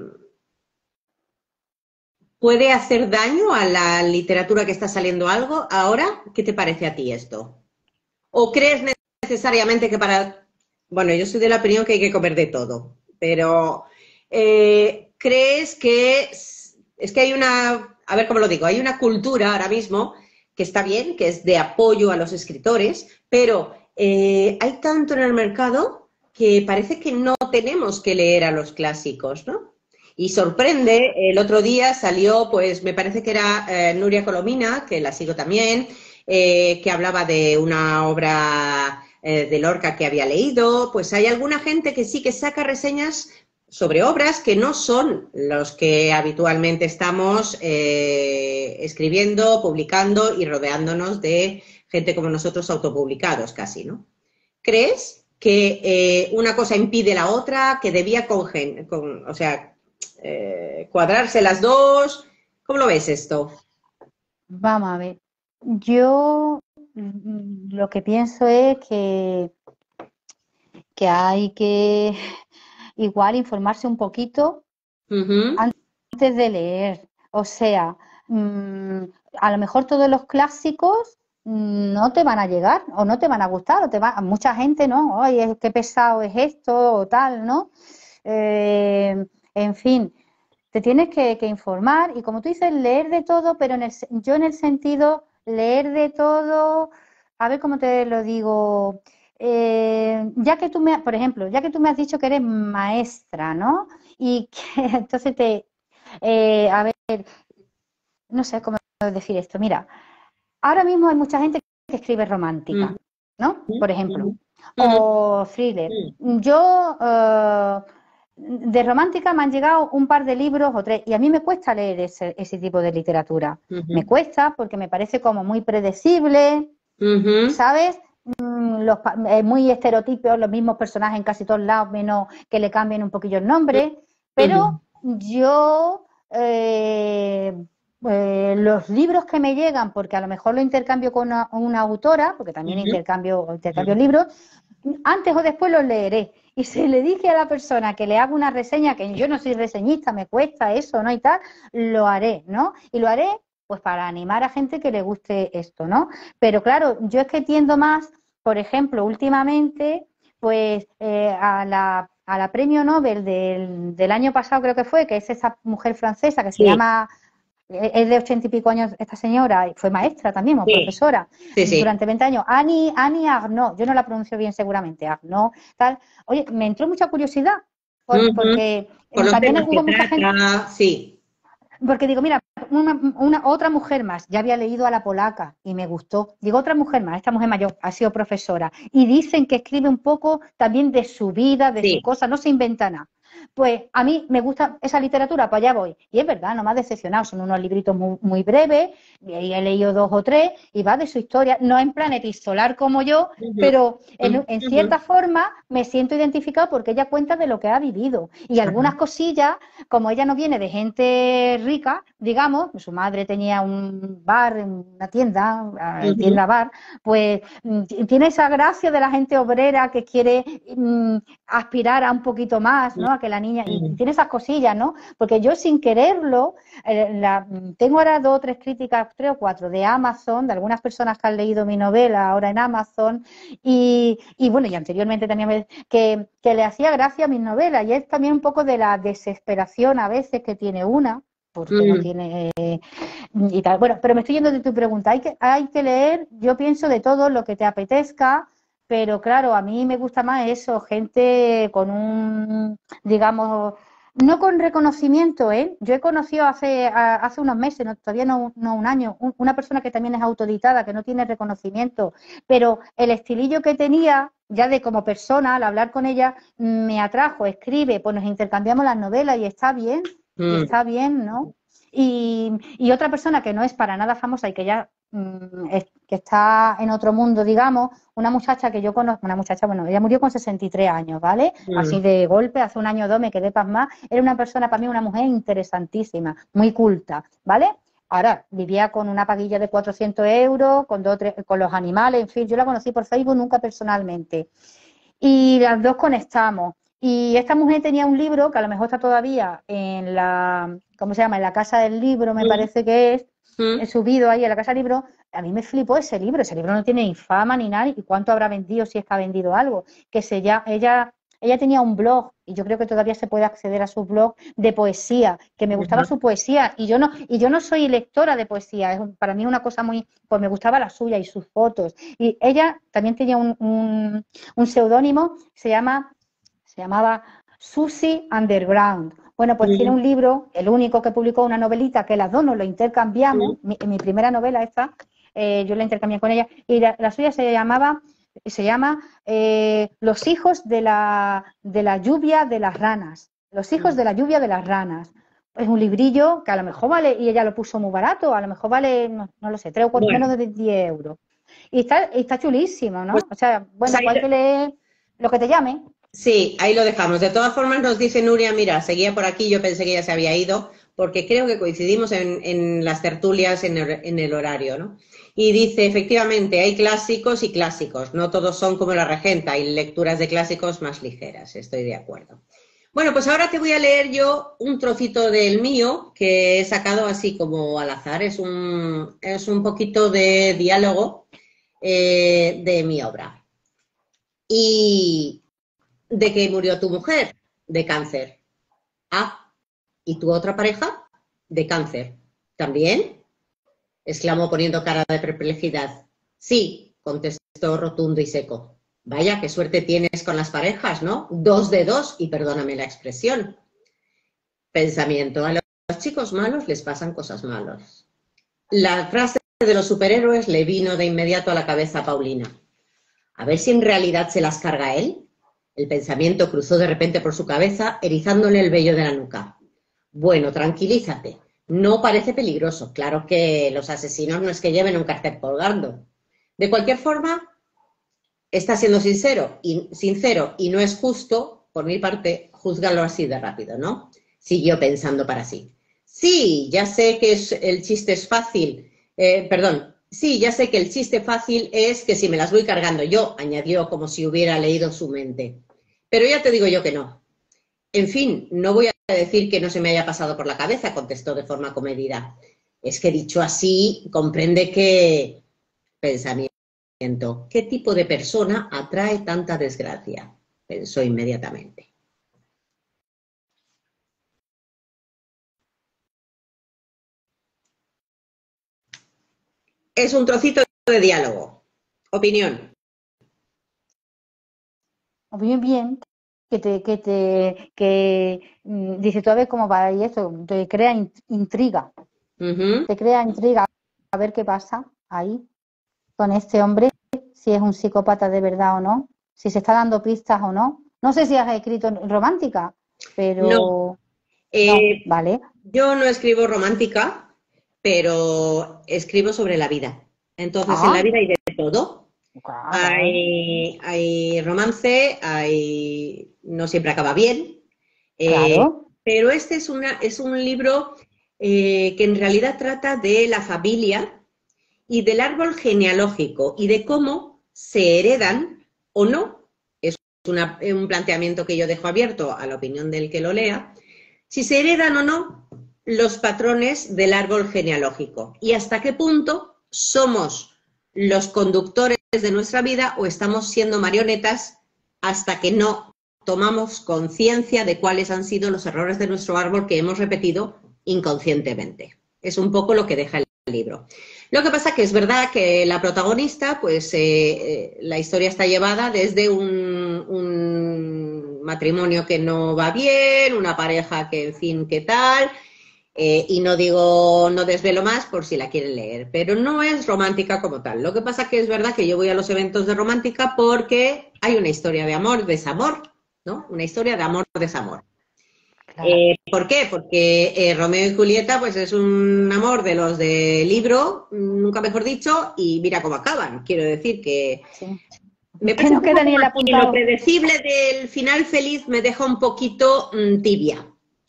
Speaker 1: ¿puede hacer daño a la literatura que está saliendo algo ahora? ¿Qué te parece a ti esto? ¿O crees necesariamente que para... Bueno, yo soy de la opinión que hay que comer de todo, pero eh, ¿crees que es, es que hay una... A ver cómo lo digo, hay una cultura ahora mismo que está bien, que es de apoyo a los escritores, pero eh, hay tanto en el mercado que parece que no tenemos que leer a los clásicos, ¿no? Y sorprende, el otro día salió, pues me parece que era eh, Nuria Colomina, que la sigo también, eh, que hablaba de una obra eh, de Lorca que había leído. Pues hay alguna gente que sí que saca reseñas sobre obras que no son los que habitualmente estamos eh, escribiendo, publicando y rodeándonos de gente como nosotros autopublicados casi, ¿no? ¿Crees que eh, una cosa impide la otra, que debía congen con, o sea, eh, cuadrarse las dos? ¿Cómo lo ves esto?
Speaker 2: vamos a ver. Yo mm, lo que pienso es que, que hay que igual informarse un poquito
Speaker 1: Uh -huh.
Speaker 2: antes de leer. O sea, mmm, a lo mejor todos los clásicos, no te van a llegar o no te van a gustar, o te va, mucha gente, ¿no? Ay, qué pesado es esto o tal, ¿no? Eh, en fin, te tienes que, que informar y como tú dices, leer de todo, pero en el, yo en el sentido, leer de todo, a ver cómo te lo digo, eh, ya que tú me, por ejemplo, ya que tú me has dicho que eres maestra, ¿no? Y que entonces te, eh, a ver, no sé cómo decir esto, mira, ahora mismo hay mucha gente que escribe romántica,
Speaker 1: Ujú,
Speaker 2: ¿no? Por ejemplo,
Speaker 1: ujú, ujú,
Speaker 2: o thriller.
Speaker 1: ujú,
Speaker 2: Yo, eh, de romántica me han llegado un par de libros o tres, y a mí me cuesta leer ese, ese tipo de literatura. Me
Speaker 1: ujú,
Speaker 2: cuesta porque me parece como muy predecible,
Speaker 1: ujú,
Speaker 2: ¿sabes? Los, eh, muy estereotipos, los mismos personajes en casi todos lados, menos que le cambien un poquillo el nombre.
Speaker 1: ujú,
Speaker 2: Pero yo, eh, eh, los libros que me llegan, porque a lo mejor lo intercambio con una, una autora, porque también
Speaker 1: ujú,
Speaker 2: intercambio, intercambio
Speaker 1: ujú.
Speaker 2: libros, antes o después los leeré. Y si le dije a la persona que le haga una reseña, que yo no soy reseñista, me cuesta eso, ¿no? Y tal, lo haré, ¿no? Y lo haré pues para animar a gente que le guste esto, ¿no? Pero claro, yo es que tiendo más, por ejemplo, últimamente, pues eh, a la, a la premio Nobel del, del año pasado creo que fue, que es esa mujer francesa que se
Speaker 1: Sí,
Speaker 2: llama, es de ochenta y pico años esta señora, y fue maestra también, o
Speaker 1: sí,
Speaker 2: profesora,
Speaker 1: sí, sí.
Speaker 2: durante veinte años, Annie, Annie Arnaud, yo no la pronuncio bien seguramente, Arnaud, tal. Oye, me entró mucha curiosidad, por,
Speaker 1: Ujú.
Speaker 2: porque
Speaker 1: Por los
Speaker 2: también
Speaker 1: temas que
Speaker 2: hubo mucha gente,
Speaker 1: trata, sí.
Speaker 2: porque digo, mira, una, una, otra mujer más, ya había leído a la polaca y me gustó. Digo, otra mujer más, esta mujer mayor ha sido profesora y dicen que escribe un poco también de su vida, de sus
Speaker 1: Sí.
Speaker 2: cosas, no se inventa nada. Pues a mí me gusta esa literatura, pues allá voy. Y es verdad, no me ha decepcionado, son unos libritos muy, muy breves, y ahí he leído dos o tres, y va de su historia, no en plan epistolar como yo,
Speaker 1: Ujú,
Speaker 2: pero en, en
Speaker 1: ujú,
Speaker 2: cierta forma me siento identificado porque ella cuenta de lo que ha vivido. Y algunas
Speaker 1: ajá,
Speaker 2: cosillas, como ella no viene de gente rica, digamos, su madre tenía un bar, una tienda, eh,
Speaker 1: ujú,
Speaker 2: tienda bar, pues mm, tiene esa gracia de la gente obrera que quiere mm, aspirar a un poquito más, ¿no? A que la niña, y
Speaker 1: ujú,
Speaker 2: tiene esas cosillas, ¿no? Porque yo sin quererlo, eh, la, tengo ahora dos o tres críticas, tres o cuatro, de Amazon, de algunas personas que han leído mi novela ahora en Amazon, y, y bueno, y anteriormente también que, que le hacía gracia a mis novelas, y es también un poco de la desesperación a veces que tiene una, porque no
Speaker 1: ujú.
Speaker 2: tiene eh, y tal. Bueno, pero me estoy yendo de tu pregunta. Hay que, hay que leer, yo pienso, de todo lo que te apetezca, pero claro, a mí me gusta más eso, gente con un, digamos, no con reconocimiento, ¿eh? Yo he conocido hace, a- hace unos meses, no, todavía no, no un año, un- una persona que también es autoeditada, que no tiene reconocimiento, pero el estilillo que tenía, ya de como persona, al hablar con ella, me atrajo, escribe, pues nos intercambiamos las novelas y está bien, y
Speaker 1: Mm.
Speaker 2: está bien, ¿no? Y, y otra persona que no es para nada famosa y que ya mm, es, que está en otro mundo, digamos, una muchacha que yo conozco, una muchacha, bueno, ella murió con sesenta y tres años, ¿vale? Así
Speaker 1: Mm.
Speaker 2: de golpe, hace un año o dos me quedé pasmada. Era una persona, para mí, una mujer interesantísima, muy culta, ¿vale? Ahora, vivía con una paguilla de cuatrocientos euros, con, dos, tres, con los animales, en fin, yo la conocí por Facebook, nunca personalmente. Y las dos conectamos. Y esta mujer tenía un libro que a lo mejor está todavía en la, ¿cómo se llama? En la casa del libro, me
Speaker 1: Mm.
Speaker 2: parece que es, he
Speaker 1: Mm.
Speaker 2: subido ahí a la casa del libro. A mí me flipó ese libro. Ese libro no tiene ni fama ni nada. ¿Y cuánto habrá vendido si es que ha vendido algo? Que se ya, ella, ella tenía un blog, y yo creo que todavía se puede acceder a su blog de poesía, que me gustaba
Speaker 1: Ajá.
Speaker 2: su poesía. Y yo no, y yo no soy lectora de poesía. Es, para mí una cosa muy, pues me gustaba la suya y sus fotos. Y ella también tenía un, un un seudónimo, se llama, se llamaba Susie Underground. Bueno, pues tiene
Speaker 1: Mm.
Speaker 2: un libro, el único que publicó una novelita, que las dos nos lo intercambiamos,
Speaker 1: Mm.
Speaker 2: mi, mi primera novela esta, eh, yo la intercambié con ella, y la, la suya se llamaba, se llama eh, Los hijos de la, de la lluvia de las ranas. Los hijos
Speaker 1: Mm.
Speaker 2: de la lluvia de las ranas. Es un librillo que a lo mejor vale, y ella lo puso muy barato, a lo mejor vale, no, no lo sé, tres o cuatro, menos
Speaker 1: Bueno,
Speaker 2: de diez euros. Y está, y está chulísimo,
Speaker 1: pues
Speaker 2: ¿no? O sea,
Speaker 1: pues
Speaker 2: bueno,
Speaker 1: ahí
Speaker 2: pues hay
Speaker 1: lo-
Speaker 2: que leer lo que te llame.
Speaker 1: sí, ahí lo dejamos. De todas formas, nos dice Nuria, mira, seguía por aquí, yo pensé que ya se había ido, porque creo que coincidimos en, en las tertulias en el, en el horario, ¿no? Y dice, efectivamente, hay clásicos y clásicos, no todos son como La Regenta, hay lecturas de clásicos más ligeras, estoy de acuerdo. Bueno, pues ahora te voy a leer yo un trocito del mío que he sacado así como al azar, es un, es un poquito de diálogo eh, de mi obra. ¿Y de qué murió tu mujer? De cáncer. Ah, ¿y tu otra pareja? De cáncer. ¿También? Exclamó poniendo cara de perplejidad. Sí, contestó rotundo y seco. Vaya, qué suerte tienes con las parejas, ¿no? Dos de dos, y perdóname la expresión. Pensamiento. A los chicos malos les pasan cosas malas. La frase de los superhéroes le vino de inmediato a la cabeza a Paulina. A ver si en realidad se las carga él. El pensamiento cruzó de repente por su cabeza, erizándole el vello de la nuca. Bueno, tranquilízate. No parece peligroso. Claro que los asesinos no es que lleven un cartel colgando. De cualquier forma, está siendo sincero y, sincero y no es justo, por mi parte, juzgarlo así de rápido, ¿no? Siguió pensando para sí. Sí, ya sé que es, el chiste es fácil. Eh, perdón. Sí, ya sé que el chiste fácil es que si me las voy cargando yo, añadió como si hubiera leído su mente. Pero ya te digo yo que no. En fin, no voy a decir que no se me haya pasado por la cabeza, contestó de forma comedida. Es que dicho así, comprende que... Pensamiento. ¿Qué tipo de persona atrae tanta desgracia? Pensó inmediatamente. Es un trocito de diálogo. Opinión.
Speaker 2: Bien, bien, que te, que te, que mm, dice tú a ver cómo va y eso, te crea in- intriga,
Speaker 1: Uh-huh.
Speaker 2: te crea intriga a ver qué pasa ahí con este hombre, si es un psicópata de verdad o no, si se está dando pistas o no. No sé si has escrito romántica, pero
Speaker 1: No.
Speaker 2: no,
Speaker 1: Eh,
Speaker 2: vale.
Speaker 1: yo no escribo romántica, pero escribo sobre la vida. Entonces, en la
Speaker 2: Ah,
Speaker 1: vida hay de todo.
Speaker 2: claro,
Speaker 1: Hay, hay romance, hay... no siempre acaba bien, eh,
Speaker 2: claro.
Speaker 1: pero este es, una, es un libro eh, que en realidad trata de la familia y del árbol genealógico y de cómo se heredan o no. Es una, un planteamiento que yo dejo abierto a la opinión del que lo lea. Si se heredan o no los patrones del árbol genealógico y hasta qué punto somos los conductores de nuestra vida o estamos siendo marionetas hasta que no tomamos conciencia de cuáles han sido los errores de nuestro árbol que hemos repetido inconscientemente. Es un poco lo que deja el libro. Lo que pasa que es verdad que la protagonista, pues eh, eh, la historia está llevada desde un, un matrimonio que no va bien, una pareja que, en fin, qué tal, eh, y no digo, no desvelo más por si la quieren leer, pero no es romántica como tal. Lo que pasa que es verdad que yo voy a los eventos de romántica porque hay una historia de amor, desamor, ¿no? Una historia de amor, desamor.
Speaker 2: Claro.
Speaker 1: Eh, ¿Por qué? Porque eh, Romeo y Julieta pues es un amor de los de libro, nunca mejor dicho, y mira cómo acaban. Quiero decir que
Speaker 2: Sí.
Speaker 1: me
Speaker 2: Que
Speaker 1: parece
Speaker 2: no
Speaker 1: un
Speaker 2: queda
Speaker 1: poco
Speaker 2: ni el
Speaker 1: más que lo
Speaker 2: apuntado.
Speaker 1: predecible del final feliz me deja un poquito mmm, tibia.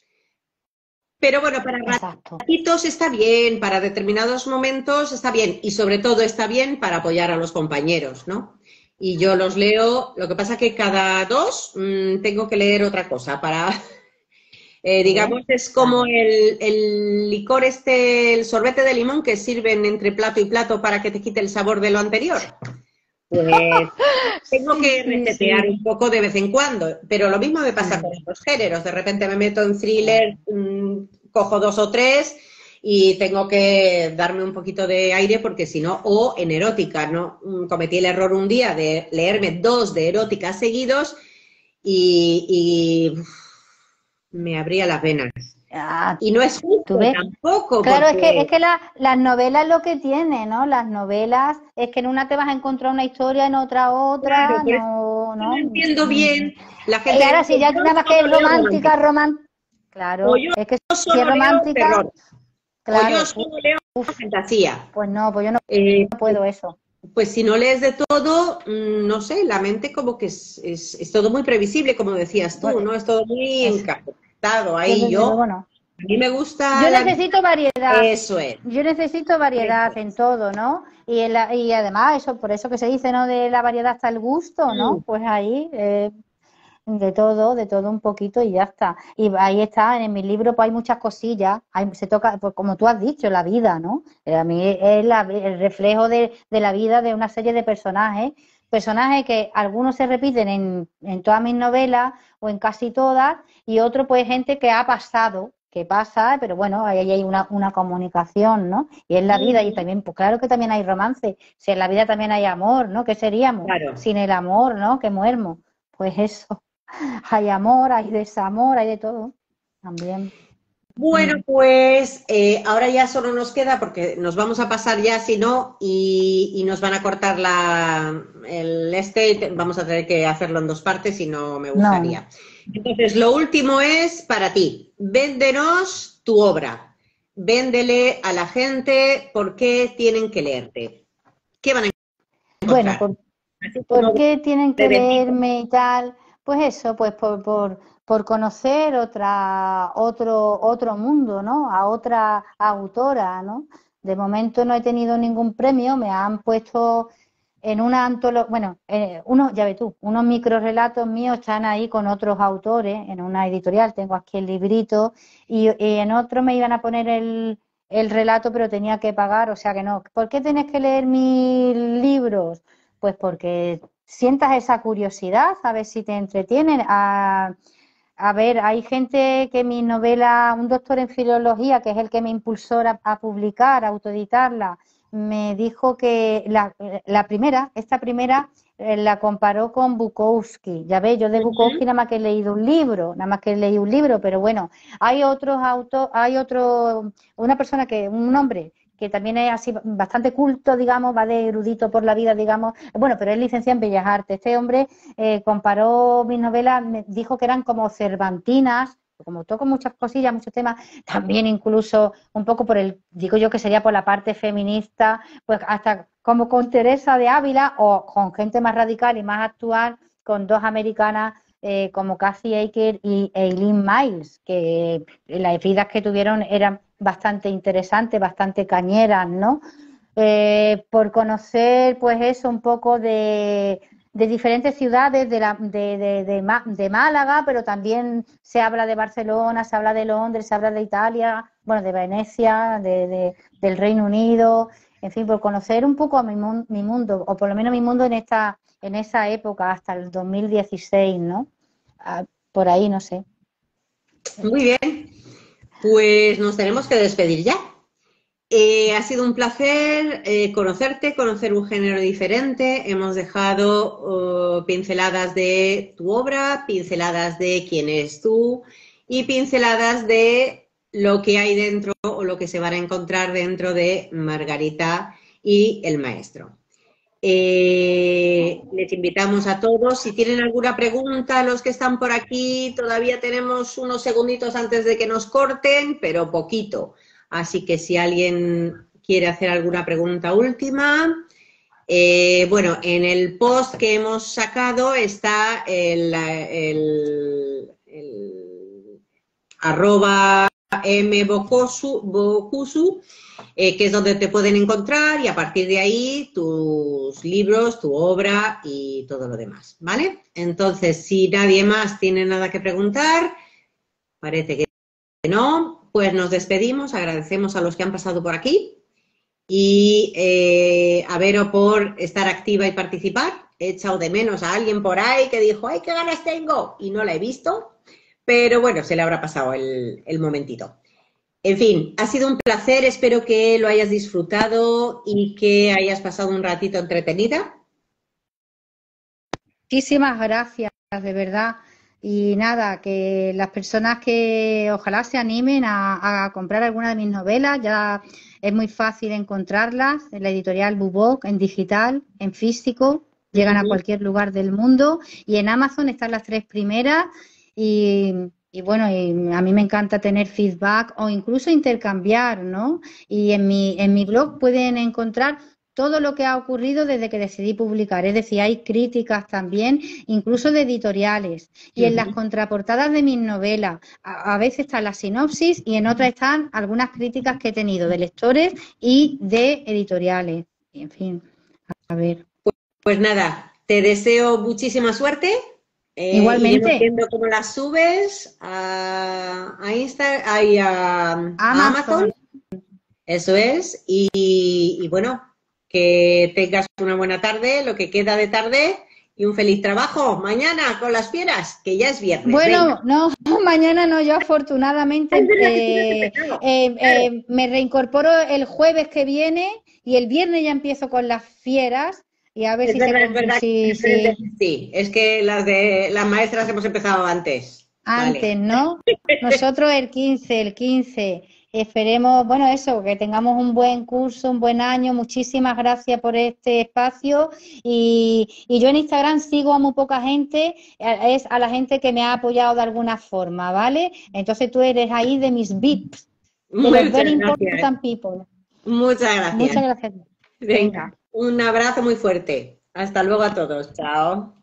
Speaker 1: Pero bueno, para
Speaker 2: Exacto.
Speaker 1: ratitos está bien, para determinados momentos está bien, y sobre todo está bien para apoyar a los compañeros, ¿no? Y yo los leo, lo que pasa que cada dos mmm, tengo que leer otra cosa para... Eh, digamos, es como el, el licor este, el sorbete de limón que sirven entre plato y plato para que te quite el sabor de lo anterior. Pues tengo
Speaker 2: Sí,
Speaker 1: que
Speaker 2: sí,
Speaker 1: resetear
Speaker 2: sí.
Speaker 1: un poco de vez en cuando, pero lo mismo me pasa
Speaker 2: Sí.
Speaker 1: con otros géneros. De repente me meto en thriller, mmm, cojo dos o tres y tengo que darme un poquito de aire porque si no, o en erótica, ¿no? Cometí el error un día de leerme dos de eróticas seguidos y... y me abría las venas.
Speaker 2: Ah,
Speaker 1: Y no es
Speaker 2: ¿tú
Speaker 1: justo
Speaker 2: ves?
Speaker 1: tampoco,
Speaker 2: Claro, es que,
Speaker 1: porque
Speaker 2: es que la- las novelas lo que tienen, ¿no? Las novelas es que en una te vas a encontrar una historia, en otra
Speaker 1: claro,
Speaker 2: otra,
Speaker 1: por eso
Speaker 2: no,
Speaker 1: no
Speaker 2: ¿no?
Speaker 1: entiendo
Speaker 2: Mm.
Speaker 1: bien la
Speaker 2: Y
Speaker 1: gente que
Speaker 2: ahora
Speaker 1: dice,
Speaker 2: sí, ya
Speaker 1: yo
Speaker 2: nada más que
Speaker 1: solo
Speaker 2: es
Speaker 1: leo
Speaker 2: romántica,
Speaker 1: romántica,
Speaker 2: romántica.
Speaker 1: o
Speaker 2: Claro,
Speaker 1: yo
Speaker 2: es que si es
Speaker 1: solo leo
Speaker 2: romántica,
Speaker 1: terror, o yo
Speaker 2: claro, pu-
Speaker 1: solo leo
Speaker 2: uf,
Speaker 1: fantasía.
Speaker 2: pues no, pues yo no,
Speaker 1: Eh,
Speaker 2: no puedo eso.
Speaker 1: pues si no lees de todo, mm, no sé, la mente como que es, es, es todo muy previsible, como decías tú,
Speaker 2: Bueno,
Speaker 1: ¿no? Es todo muy
Speaker 2: eso,
Speaker 1: encajado
Speaker 2: yo
Speaker 1: ahí.
Speaker 2: desde
Speaker 1: Yo,
Speaker 2: luego no.
Speaker 1: a mí me gusta
Speaker 2: Yo
Speaker 1: la...
Speaker 2: necesito variedad,
Speaker 1: Eso es,
Speaker 2: yo necesito
Speaker 1: eso
Speaker 2: variedad en
Speaker 1: es.
Speaker 2: todo, ¿no? Y, en la- y además, eso, por eso que se dice, ¿no? De la variedad hasta el gusto,
Speaker 1: Mm.
Speaker 2: ¿no? Pues ahí, eh, de todo, de todo un poquito y ya está. Y ahí está, en mi libro pues hay muchas cosillas, hay, se toca, pues como tú has dicho, la vida, ¿no? Eh, A mí es la- el reflejo de, de la vida de una serie de personajes, personajes que algunos se repiten en, en todas mis novelas o en casi todas, y otro pues gente que ha pasado, que pasa, pero bueno, ahí hay una, una comunicación, ¿no? Y es la vida, y
Speaker 1: Ujú.
Speaker 2: también, pues claro que también hay romance, si en la vida también hay amor, ¿no? ¿Qué seríamos
Speaker 1: Claro.
Speaker 2: sin el amor, ¿no? Que muermo. Pues eso. Hay amor, hay desamor, hay de todo también.
Speaker 1: Bueno,
Speaker 2: Mm.
Speaker 1: pues eh, ahora ya solo nos queda, porque nos vamos a pasar ya, si no, y, y nos van a cortar la, el este, vamos a tener que hacerlo en dos partes y no me
Speaker 2: No.
Speaker 1: gustaría. Entonces, lo último es para ti, véndenos tu obra, véndele a la gente por qué tienen que leerte, qué van a
Speaker 2: Bueno,
Speaker 1: encontrar.
Speaker 2: por,
Speaker 1: Así
Speaker 2: ¿por
Speaker 1: como
Speaker 2: qué tienen que
Speaker 1: brevecito.
Speaker 2: leerme y tal? Pues eso, pues por, por, por conocer otra, otro, otro mundo, ¿no? A otra autora, ¿no? De momento no he tenido ningún premio, me han puesto en una antología, bueno, eh, unos, ya ves tú, unos microrelatos míos están ahí con otros autores en una editorial, tengo aquí el librito, y, y en otro me iban a poner el, el relato, pero tenía que pagar, o sea que no. ¿Por qué tienes que leer mis libros? Pues porque sientas esa curiosidad, a ver si te entretienen. A, a ver, hay gente que mi novela, un doctor en filología, que es el que me impulsó a, a publicar, a autoeditarla, me dijo que la, la primera, esta primera, eh, la comparó con Bukowski. Ya ves, yo de Bukowski nada más que he leído un libro, nada más que he leído un libro, pero bueno, hay otros autores, hay otro, una persona que, un hombre que también es así bastante culto, digamos, va de erudito por la vida, digamos, bueno, pero es licenciado en Bellas Artes. Este hombre eh, comparó mis novelas, me dijo que eran como cervantinas, como toco muchas cosillas, muchos temas, también incluso un poco por el, digo yo que sería por la parte feminista, pues hasta como con Teresa de Ávila o con gente más radical y más actual, con dos americanas eh, como Kathy Aker y Eileen Miles, que las vidas que tuvieron eran bastante interesantes, bastante cañeras, ¿no? Eh, por conocer, pues eso, un poco de, de diferentes ciudades de, la, de, de, de, de, Málaga, pero también se habla de Barcelona, se habla de Londres, se habla de Italia, bueno, de Venecia, de, de, del Reino Unido, en fin, por conocer un poco mi, mi mundo, o por lo menos mi mundo en esta en esa época, hasta el dos mil dieciséis, ¿no? Ah, por ahí, no sé.
Speaker 1: Muy bien, pues nos tenemos que despedir ya. Eh, ha sido un placer eh, conocerte, conocer un género diferente. Hemos dejado uh, pinceladas de tu obra, pinceladas de quién eres tú y pinceladas de lo que hay dentro o lo que se van a encontrar dentro de Margarita y el maestro. Eh, les invitamos a todos. Si tienen alguna pregunta, los que están por aquí, todavía tenemos unos segunditos antes de que nos corten, pero poquito. Así que si alguien quiere hacer alguna pregunta última, eh, bueno, en el post que hemos sacado está el, el, el arroba mbokusu, bokusu, eh, que es donde te pueden encontrar y a partir de ahí tus libros, tu obra y todo lo demás, ¿vale? Entonces, si nadie más tiene nada que preguntar, parece que no, pues nos despedimos, agradecemos a los que han pasado por aquí y eh, a Vero por estar activa y participar. He echado de menos a alguien por ahí que dijo, ¡ay, qué ganas tengo! Y no la he visto, pero bueno, se le habrá pasado el, el momentito. En fin, ha sido un placer, espero que lo hayas disfrutado y que hayas pasado un ratito entretenida.
Speaker 2: Muchísimas gracias, de verdad. Y nada, que las personas que ojalá se animen a, a comprar alguna de mis novelas, ya es muy fácil encontrarlas en la editorial Bubok, en digital, en físico, llegan a
Speaker 1: Uh-huh.
Speaker 2: cualquier lugar del mundo y en Amazon están las tres primeras y, y bueno, y a mí me encanta tener feedback o incluso intercambiar, ¿no? Y en mi, en mi blog pueden encontrar todo lo que ha ocurrido desde que decidí publicar. Es decir, hay críticas también, incluso de editoriales. Y en las
Speaker 1: Uh-huh.
Speaker 2: contraportadas de mis novelas, a, a veces está la sinopsis y en otras están algunas críticas que he tenido de lectores y de editoriales. Y en fin, a ver.
Speaker 1: Pues nada, te deseo muchísima suerte Eh,
Speaker 2: Igualmente.
Speaker 1: Iremos viendo cómo las subes a, a Insta, ay, a, a
Speaker 2: Amazon.
Speaker 1: Amazon. Eso es. Y, y bueno, que tengas una buena tarde, lo que queda de tarde, y un feliz trabajo mañana con las fieras, que ya es viernes.
Speaker 2: Bueno,
Speaker 1: Venga.
Speaker 2: no, mañana no, yo afortunadamente
Speaker 1: Es verdad que tienes
Speaker 2: eh,
Speaker 1: pecado.
Speaker 2: eh,
Speaker 1: Claro.
Speaker 2: eh, me reincorporo el jueves que viene y el viernes ya empiezo con las fieras y a ver
Speaker 1: Es
Speaker 2: si se
Speaker 1: verdad, es
Speaker 2: con-
Speaker 1: verdad,
Speaker 2: si,
Speaker 1: es verdad
Speaker 2: si
Speaker 1: que sí. Es que las de las maestras hemos empezado antes.
Speaker 2: antes,
Speaker 1: Vale.
Speaker 2: ¿no? Nosotros el quince, el quince. Esperemos, bueno, eso, que tengamos un buen curso, un buen año. Muchísimas gracias por este espacio. Y, y yo en Instagram sigo a muy poca gente, eh, es a la gente que me ha apoyado de alguna forma, ¿vale? Entonces tú eres ahí de mis V I Ps, de los
Speaker 1: Muchas
Speaker 2: very
Speaker 1: gracias.
Speaker 2: important people.
Speaker 1: Muchas gracias.
Speaker 2: Muchas gracias.
Speaker 1: Venga,
Speaker 2: Venga.
Speaker 1: un abrazo muy fuerte. Hasta luego a todos. Chao.